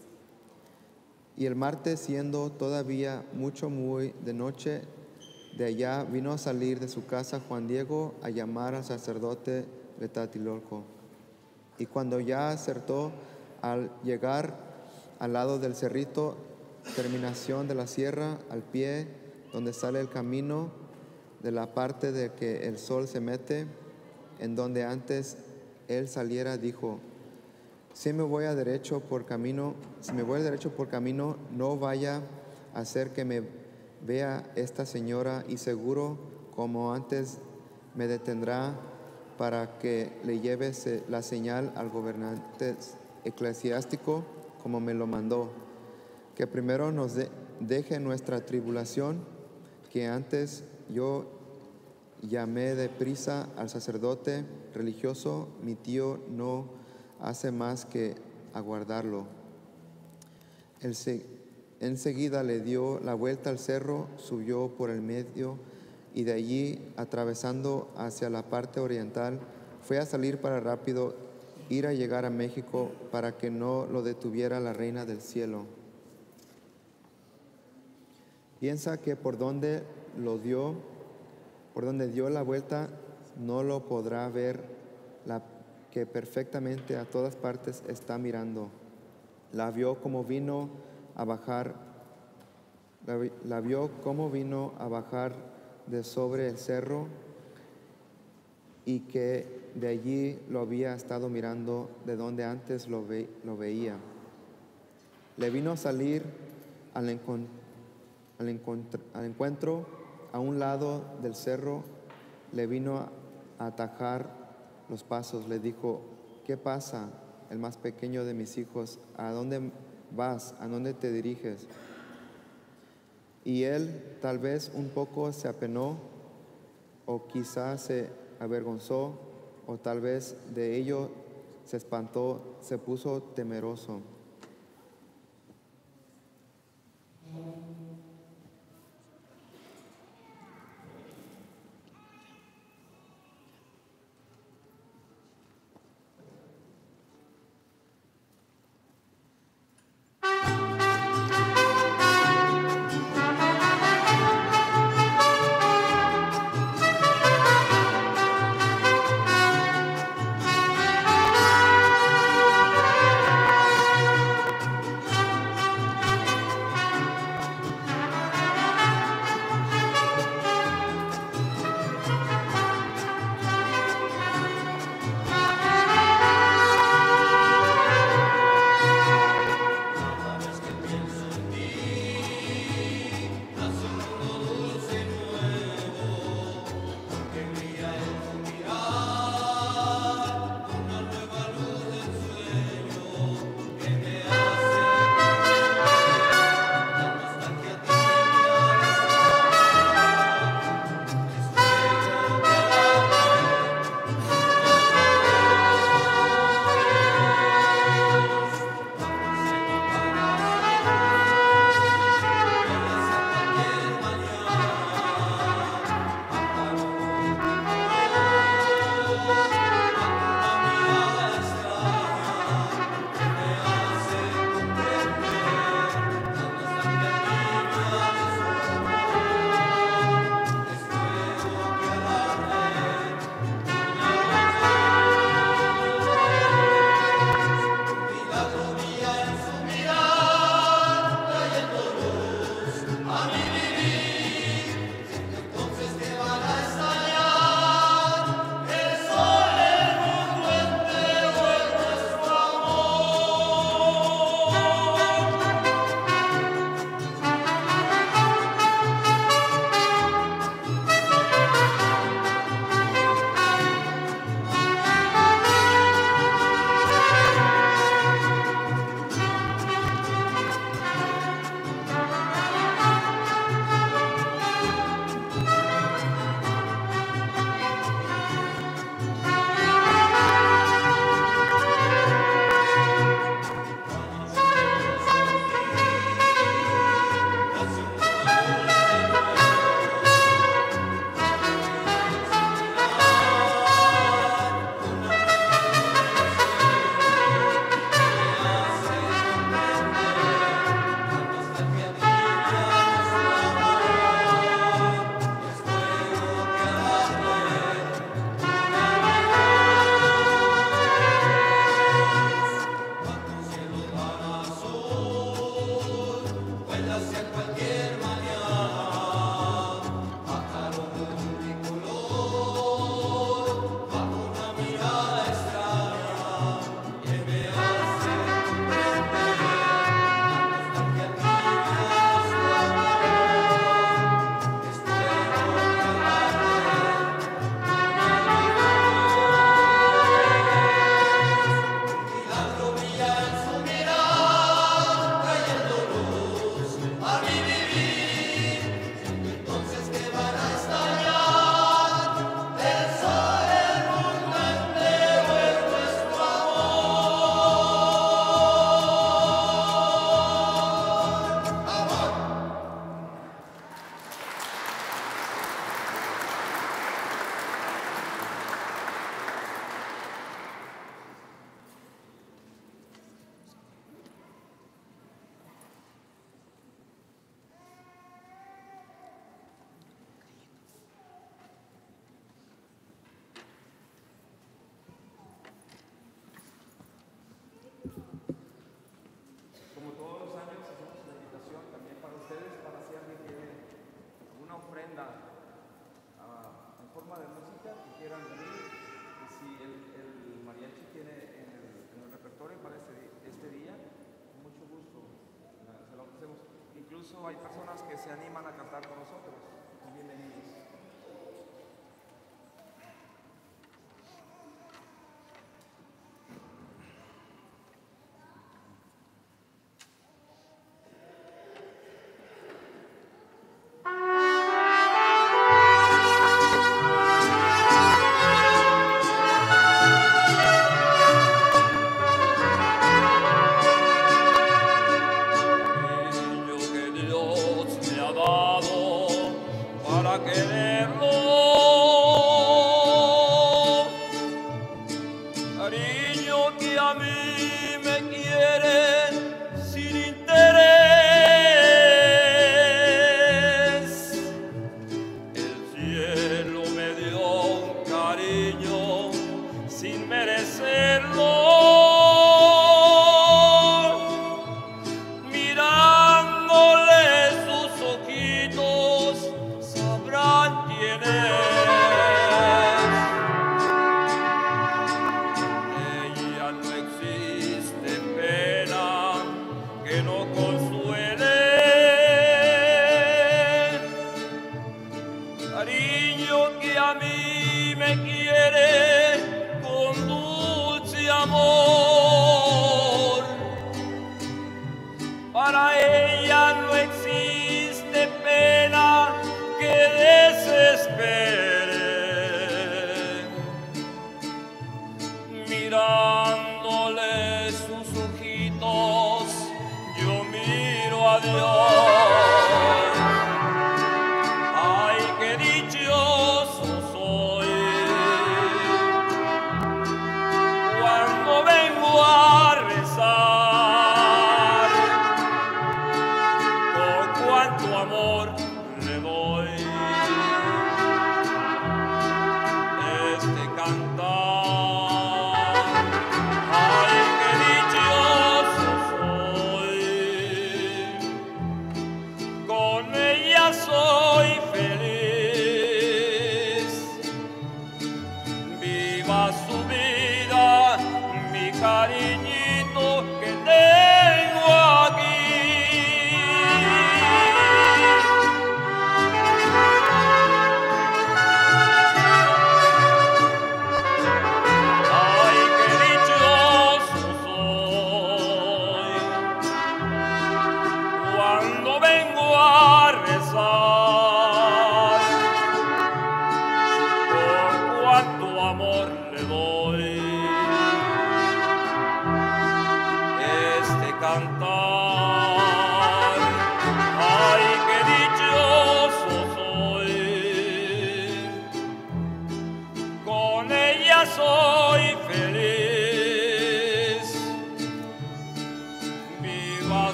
Y el martes, siendo todavía mucho muy de noche, de allá vino a salir de su casa Juan Diego a llamar al sacerdote de Tlatelolco. Y cuando ya acertó, al llegar al lado del cerrito, terminación de la sierra, al pie donde sale el camino, de la parte de que el sol se mete, en donde antes él saliera, dijo: si me voy a derecho por camino, si me voy derecho por camino, no vaya a hacer que me vea esta señora, y seguro como antes me detendrá para que le lleve se- la señal al gobernante eclesiástico como me lo mandó, que primero nos de- deje nuestra tribulación, que antes yo llamé de prisa al sacerdote religioso, mi tío no hace más que aguardarlo. Él se- enseguida le dio la vuelta al cerro, subió por el medio y de allí, atravesando hacia la parte oriental, fue a salir para rápido ir a llegar a México, para que no lo detuviera la reina del cielo. Piensa que por donde lo dio, por donde dio la vuelta, no lo podrá ver, la que perfectamente a todas partes está mirando. La vio como vino a bajar, la, vi- la vio como vino a bajar de sobre el cerro, y que de allí lo había estado mirando de donde antes lo, ve- lo veía. Le vino a salir al, encon- al encontr- al encuentro a un lado del cerro, le vino a atajar los pasos, le dijo: ¿qué pasa, el más pequeño de mis hijos? ¿A dónde vas? ¿A dónde te diriges? Y él tal vez un poco se apenó, o quizás se avergonzó, o tal vez de ello se espantó, se puso temeroso. ofrenda ah, en forma de música que quieran venir. Y si el, el mariachi tiene en el, en el repertorio para este, este día, con mucho gusto ah, se lo ofrecemos. Incluso hay personas que se animan a cantar con nosotros. Bienvenidos.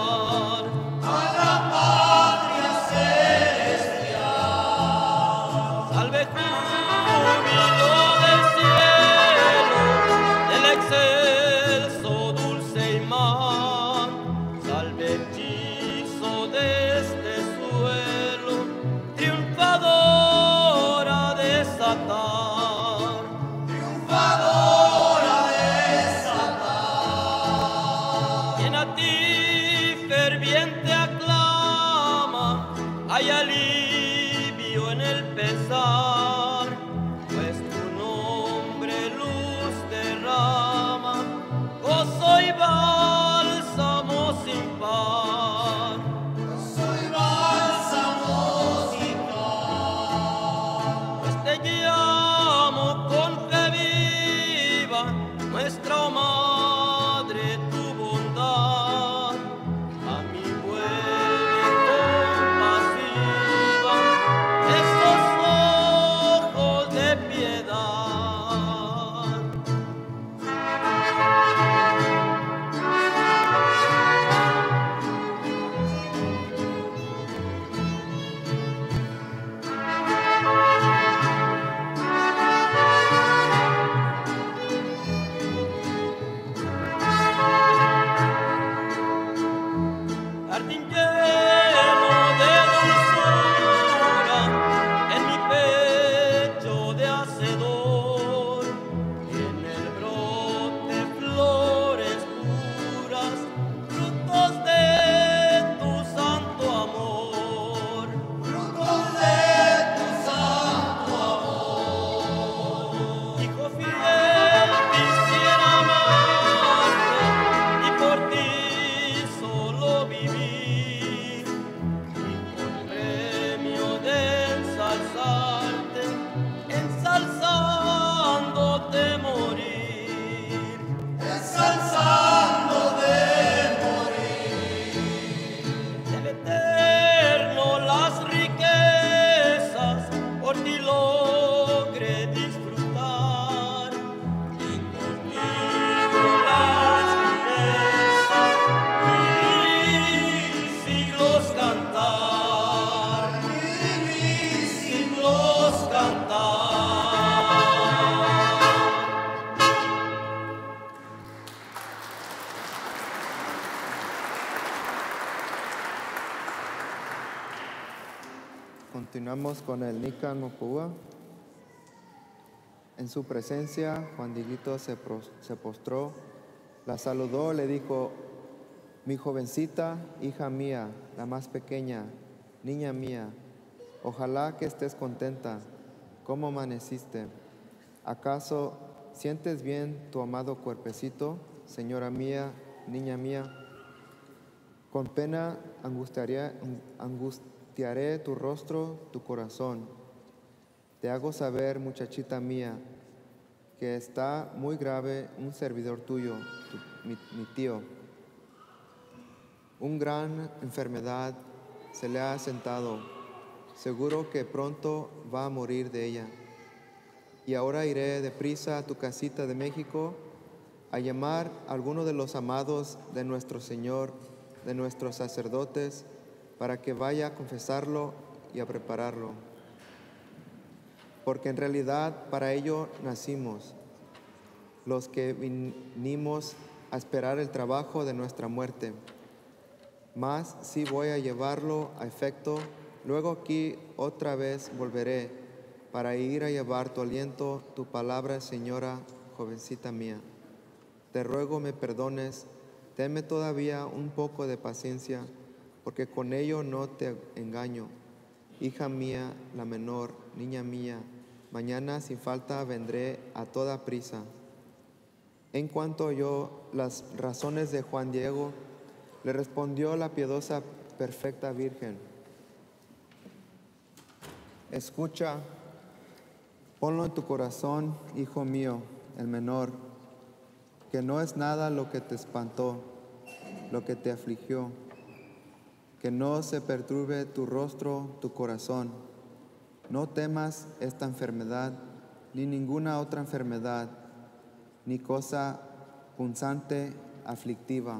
a la patria celestial. hay alivio en el pesar, pues tu nombre luz derrama, gozo y bálsamo sin par. Soy bálsamo sin par. Pues te llamo con fe viva, nuestra oh Madre, tu bondad a mí vuelve compasiva estos ojos de piedad. Jardín lleno de dulzura en mi pecho de hacedor, y en el brote flores puras, frutos de tu santo amor. Frutos de tu santo amor. Hijo fiel, quisiera amarte y por ti solo vivir, y por premio de ensalzarte, ensalzándote morir. Ensalzando de morir. Del eterno las riquezas por ti logre disfrutar, y contigo las riquezas mil siglos cantar, Mil siglos cantar. Continuamos con el Nican Mopúa. En su presencia, Juan Dieguito se, pros- se postró, la saludó, le dijo: mi jovencita, hija mía, la más pequeña, niña mía, ojalá que estés contenta. ¿Cómo amaneciste? ¿Acaso sientes bien tu amado cuerpecito, señora mía, niña mía? Con pena angustiaré, angustiaré tu rostro, tu corazón. Te hago saber, muchachita mía, que está muy grave un servidor tuyo, tu- mi, mi tío. Una gran enfermedad se le ha sentado. Seguro que pronto va a morir de ella. Y ahora iré deprisa a tu casita de México a llamar a alguno de los amados de nuestro Señor, de nuestros sacerdotes, para que vaya a confesarlo y a prepararlo. Porque en realidad para ello nacimos, los que vinimos a esperar el trabajo de nuestra muerte. Mas sí voy a llevarlo a efecto, luego aquí otra vez volveré para ir a llevar tu aliento, tu palabra, señora, jovencita mía. Te ruego me perdones, tenme todavía un poco de paciencia, porque con ello no te engaño. Hija mía, la menor, niña mía, mañana sin falta vendré a toda prisa. En cuanto oyó las razones de Juan Diego, le respondió la piadosa, perfecta Virgen: escucha, ponlo en tu corazón, hijo mío, el menor, que no es nada lo que te espantó, lo que te afligió, que no se perturbe tu rostro, tu corazón. No temas esta enfermedad, ni ninguna otra enfermedad, ni cosa punzante, aflictiva.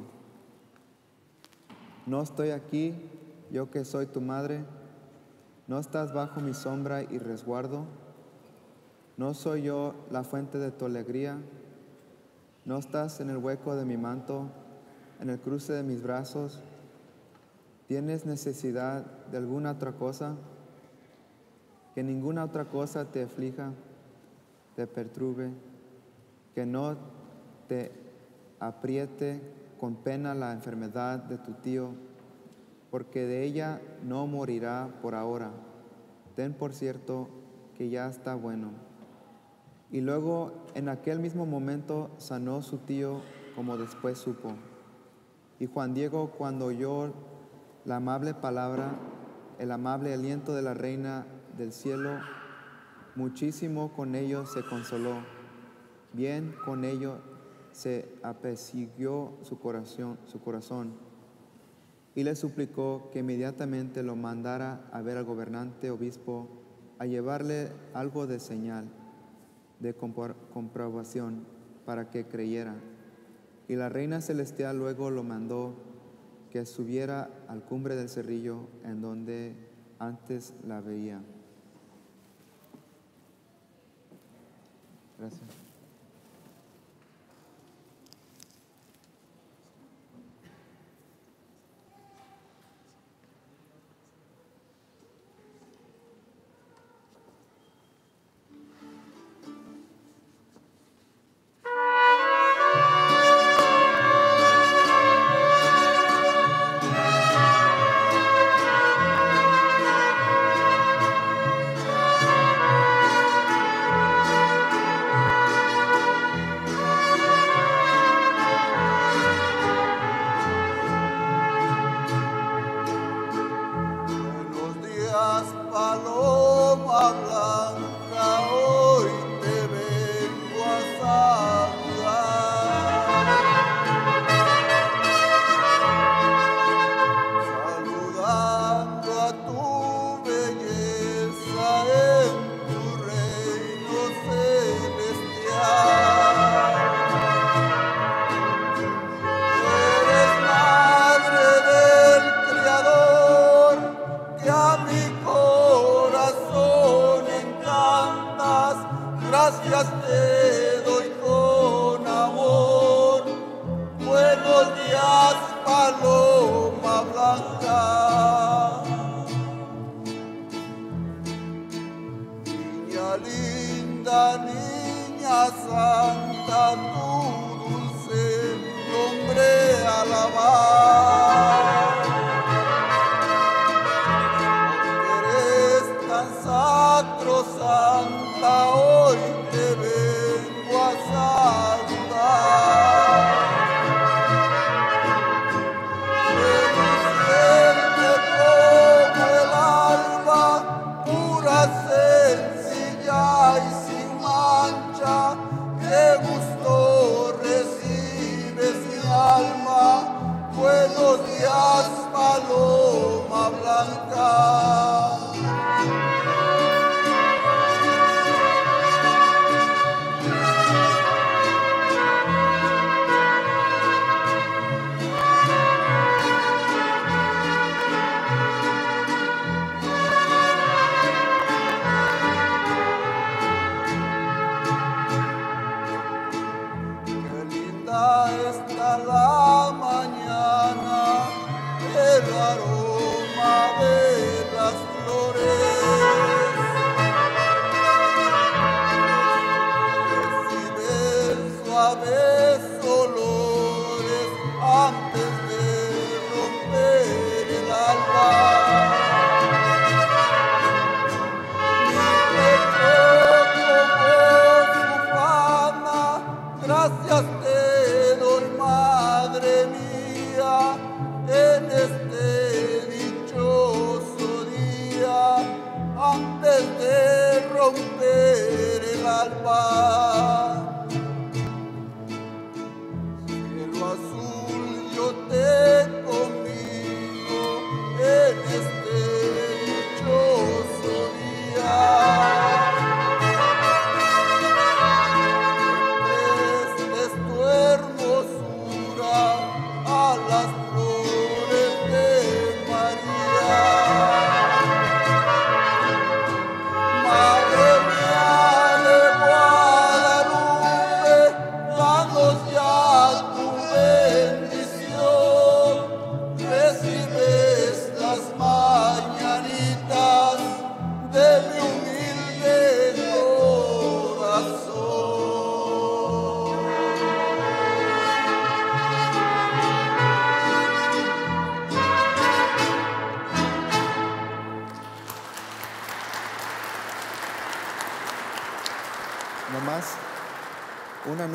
No estoy aquí, yo que soy tu madre. ¿No estás bajo mi sombra y resguardo? ¿No soy yo la fuente de tu alegría? ¿No estás en el hueco de mi manto, en el cruce de mis brazos? ¿Tienes necesidad de alguna otra cosa? Que ninguna otra cosa te aflija, te perturbe, que no te apriete con pena la enfermedad de tu tío, porque de ella no morirá por ahora. Ten por cierto que ya está bueno. Y luego en aquel mismo momento sanó su tío, como después supo. Y Juan Diego, cuando oyó la amable palabra, el amable aliento de la reina del cielo, muchísimo con ello se consoló. Bien con ello se apaciguó su corazón, su corazón. Y le suplicó que inmediatamente lo mandara a ver al gobernante obispo, a llevarle algo de señal, de compor- comprobación, para que creyera. Y la reina celestial luego lo mandó que subiera al cumbre del cerrillo en donde antes la veía. Gracias. Buenos días, paloma blanca, hoy te vengo a saludar, saludando a tu belleza en tu reino celestial. Eres madre del Creador, que a mi corazón encantas. Gracias te doy con amor. Buenos días, paloma blanca. Niña linda, niña santa, tu dulce nombre alabar. Porque eres tan sacrosanta, hoy te vengo a saludar. Reluciente como el alba, pura, sencilla y sin mancha, qué gusto recibes mi alma. Buenos días, paloma blanca. Qué linda está la mañana, el aroma de las flores. Recibe suaves olores antes de romper el alba. Mi pecho como su fama, gracias te doy, madre mía, en este dichoso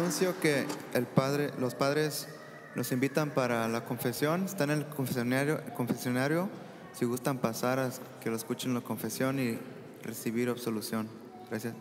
anuncio que el padre, los padres nos invitan para la confesión. Están en el confesionario, confesionario. Si gustan pasar a que lo escuchen la confesión y recibir absolución. Gracias.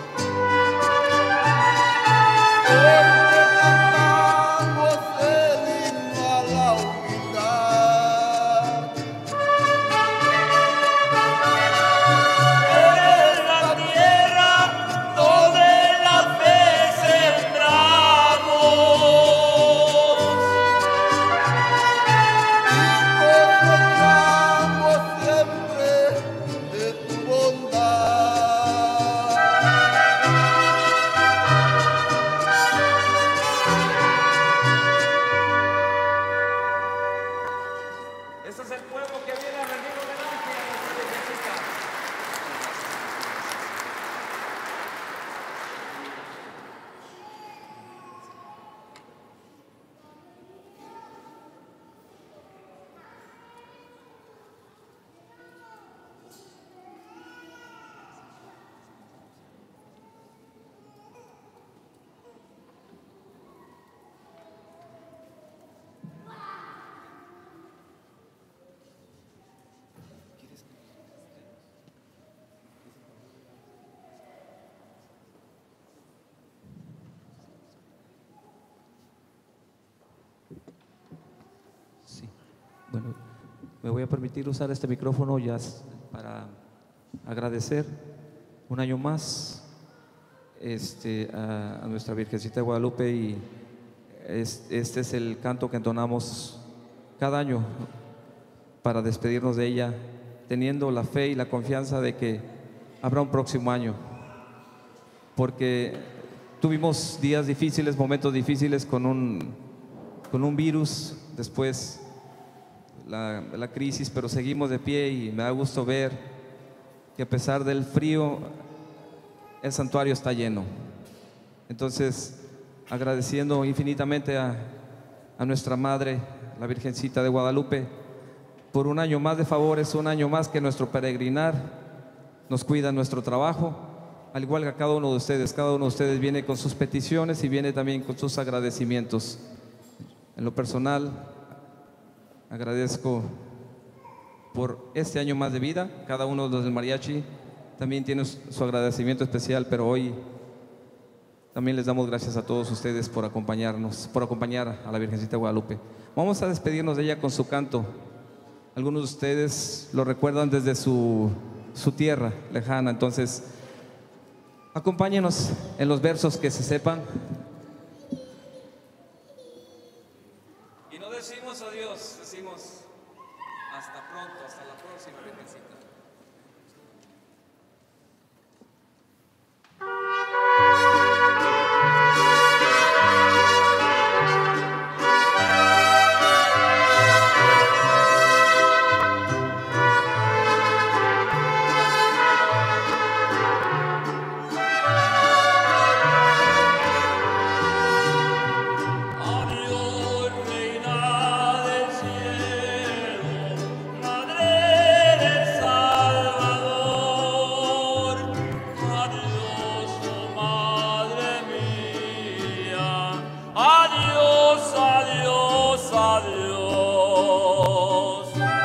Hoy te cantamos el me voy a permitir usar este micrófono ya para agradecer un año más este, a, a nuestra Virgencita de Guadalupe, y es, este es el canto que entonamos cada año para despedirnos de ella, teniendo la fe y la confianza de que habrá un próximo año, porque tuvimos días difíciles, momentos difíciles con un, con un virus, después la, la crisis, pero seguimos de pie y me da gusto ver que a pesar del frío el santuario está lleno. Entonces, agradeciendo infinitamente a, a nuestra Madre, la Virgencita de Guadalupe, por un año más de favores, un año más que nuestro peregrinar nos cuida nuestro trabajo, al igual que a cada uno de ustedes. Cada uno de ustedes viene con sus peticiones y viene también con sus agradecimientos. En lo personal, agradezco por este año más de vida. Cada uno de los del mariachi también tiene su agradecimiento especial, pero hoy también les damos gracias a todos ustedes por acompañarnos, por acompañar a la Virgencita de Guadalupe. Vamos a despedirnos de ella con su canto. Algunos de ustedes lo recuerdan desde su, su tierra lejana, entonces acompáñenos en los versos que se sepan. Y no decimos adiós, decimos hasta pronto, hasta la próxima, Virgencita. Adiós, reina del cielo, madre del Salvador. Adiós, oh madre mía. Adiós, adiós, adiós.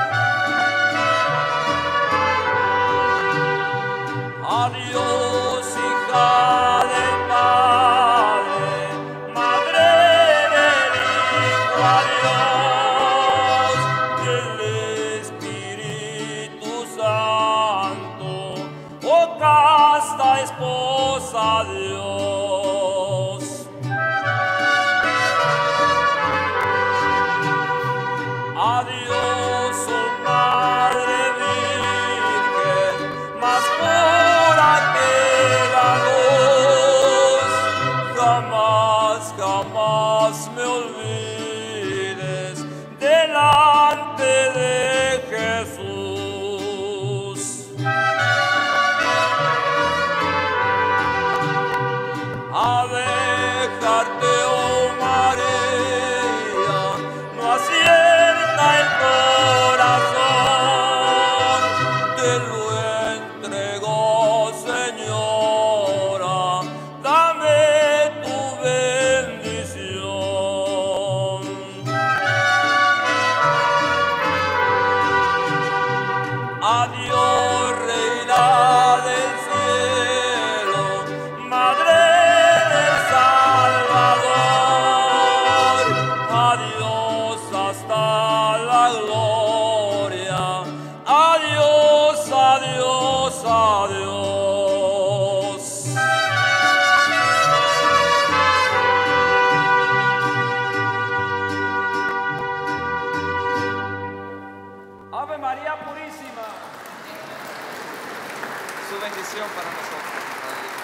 Adiós, hija del Padre, madre del Hijo, adiós, del Espíritu Santo, oh casta esposa, adiós. Adiós, oh Madre Virgen, más pura que la luz. Jamás, jamás me olvides delante de Jesús. A dejarte, oh María, no acierta el corazón, te lo entrego, Señora, dame tu bendición. Adiós, reina del cielo, madre del Salvador. Adiós hasta la gloria. Adiós, adiós, adiós. Ave María Purísima. Su bendición para nosotros.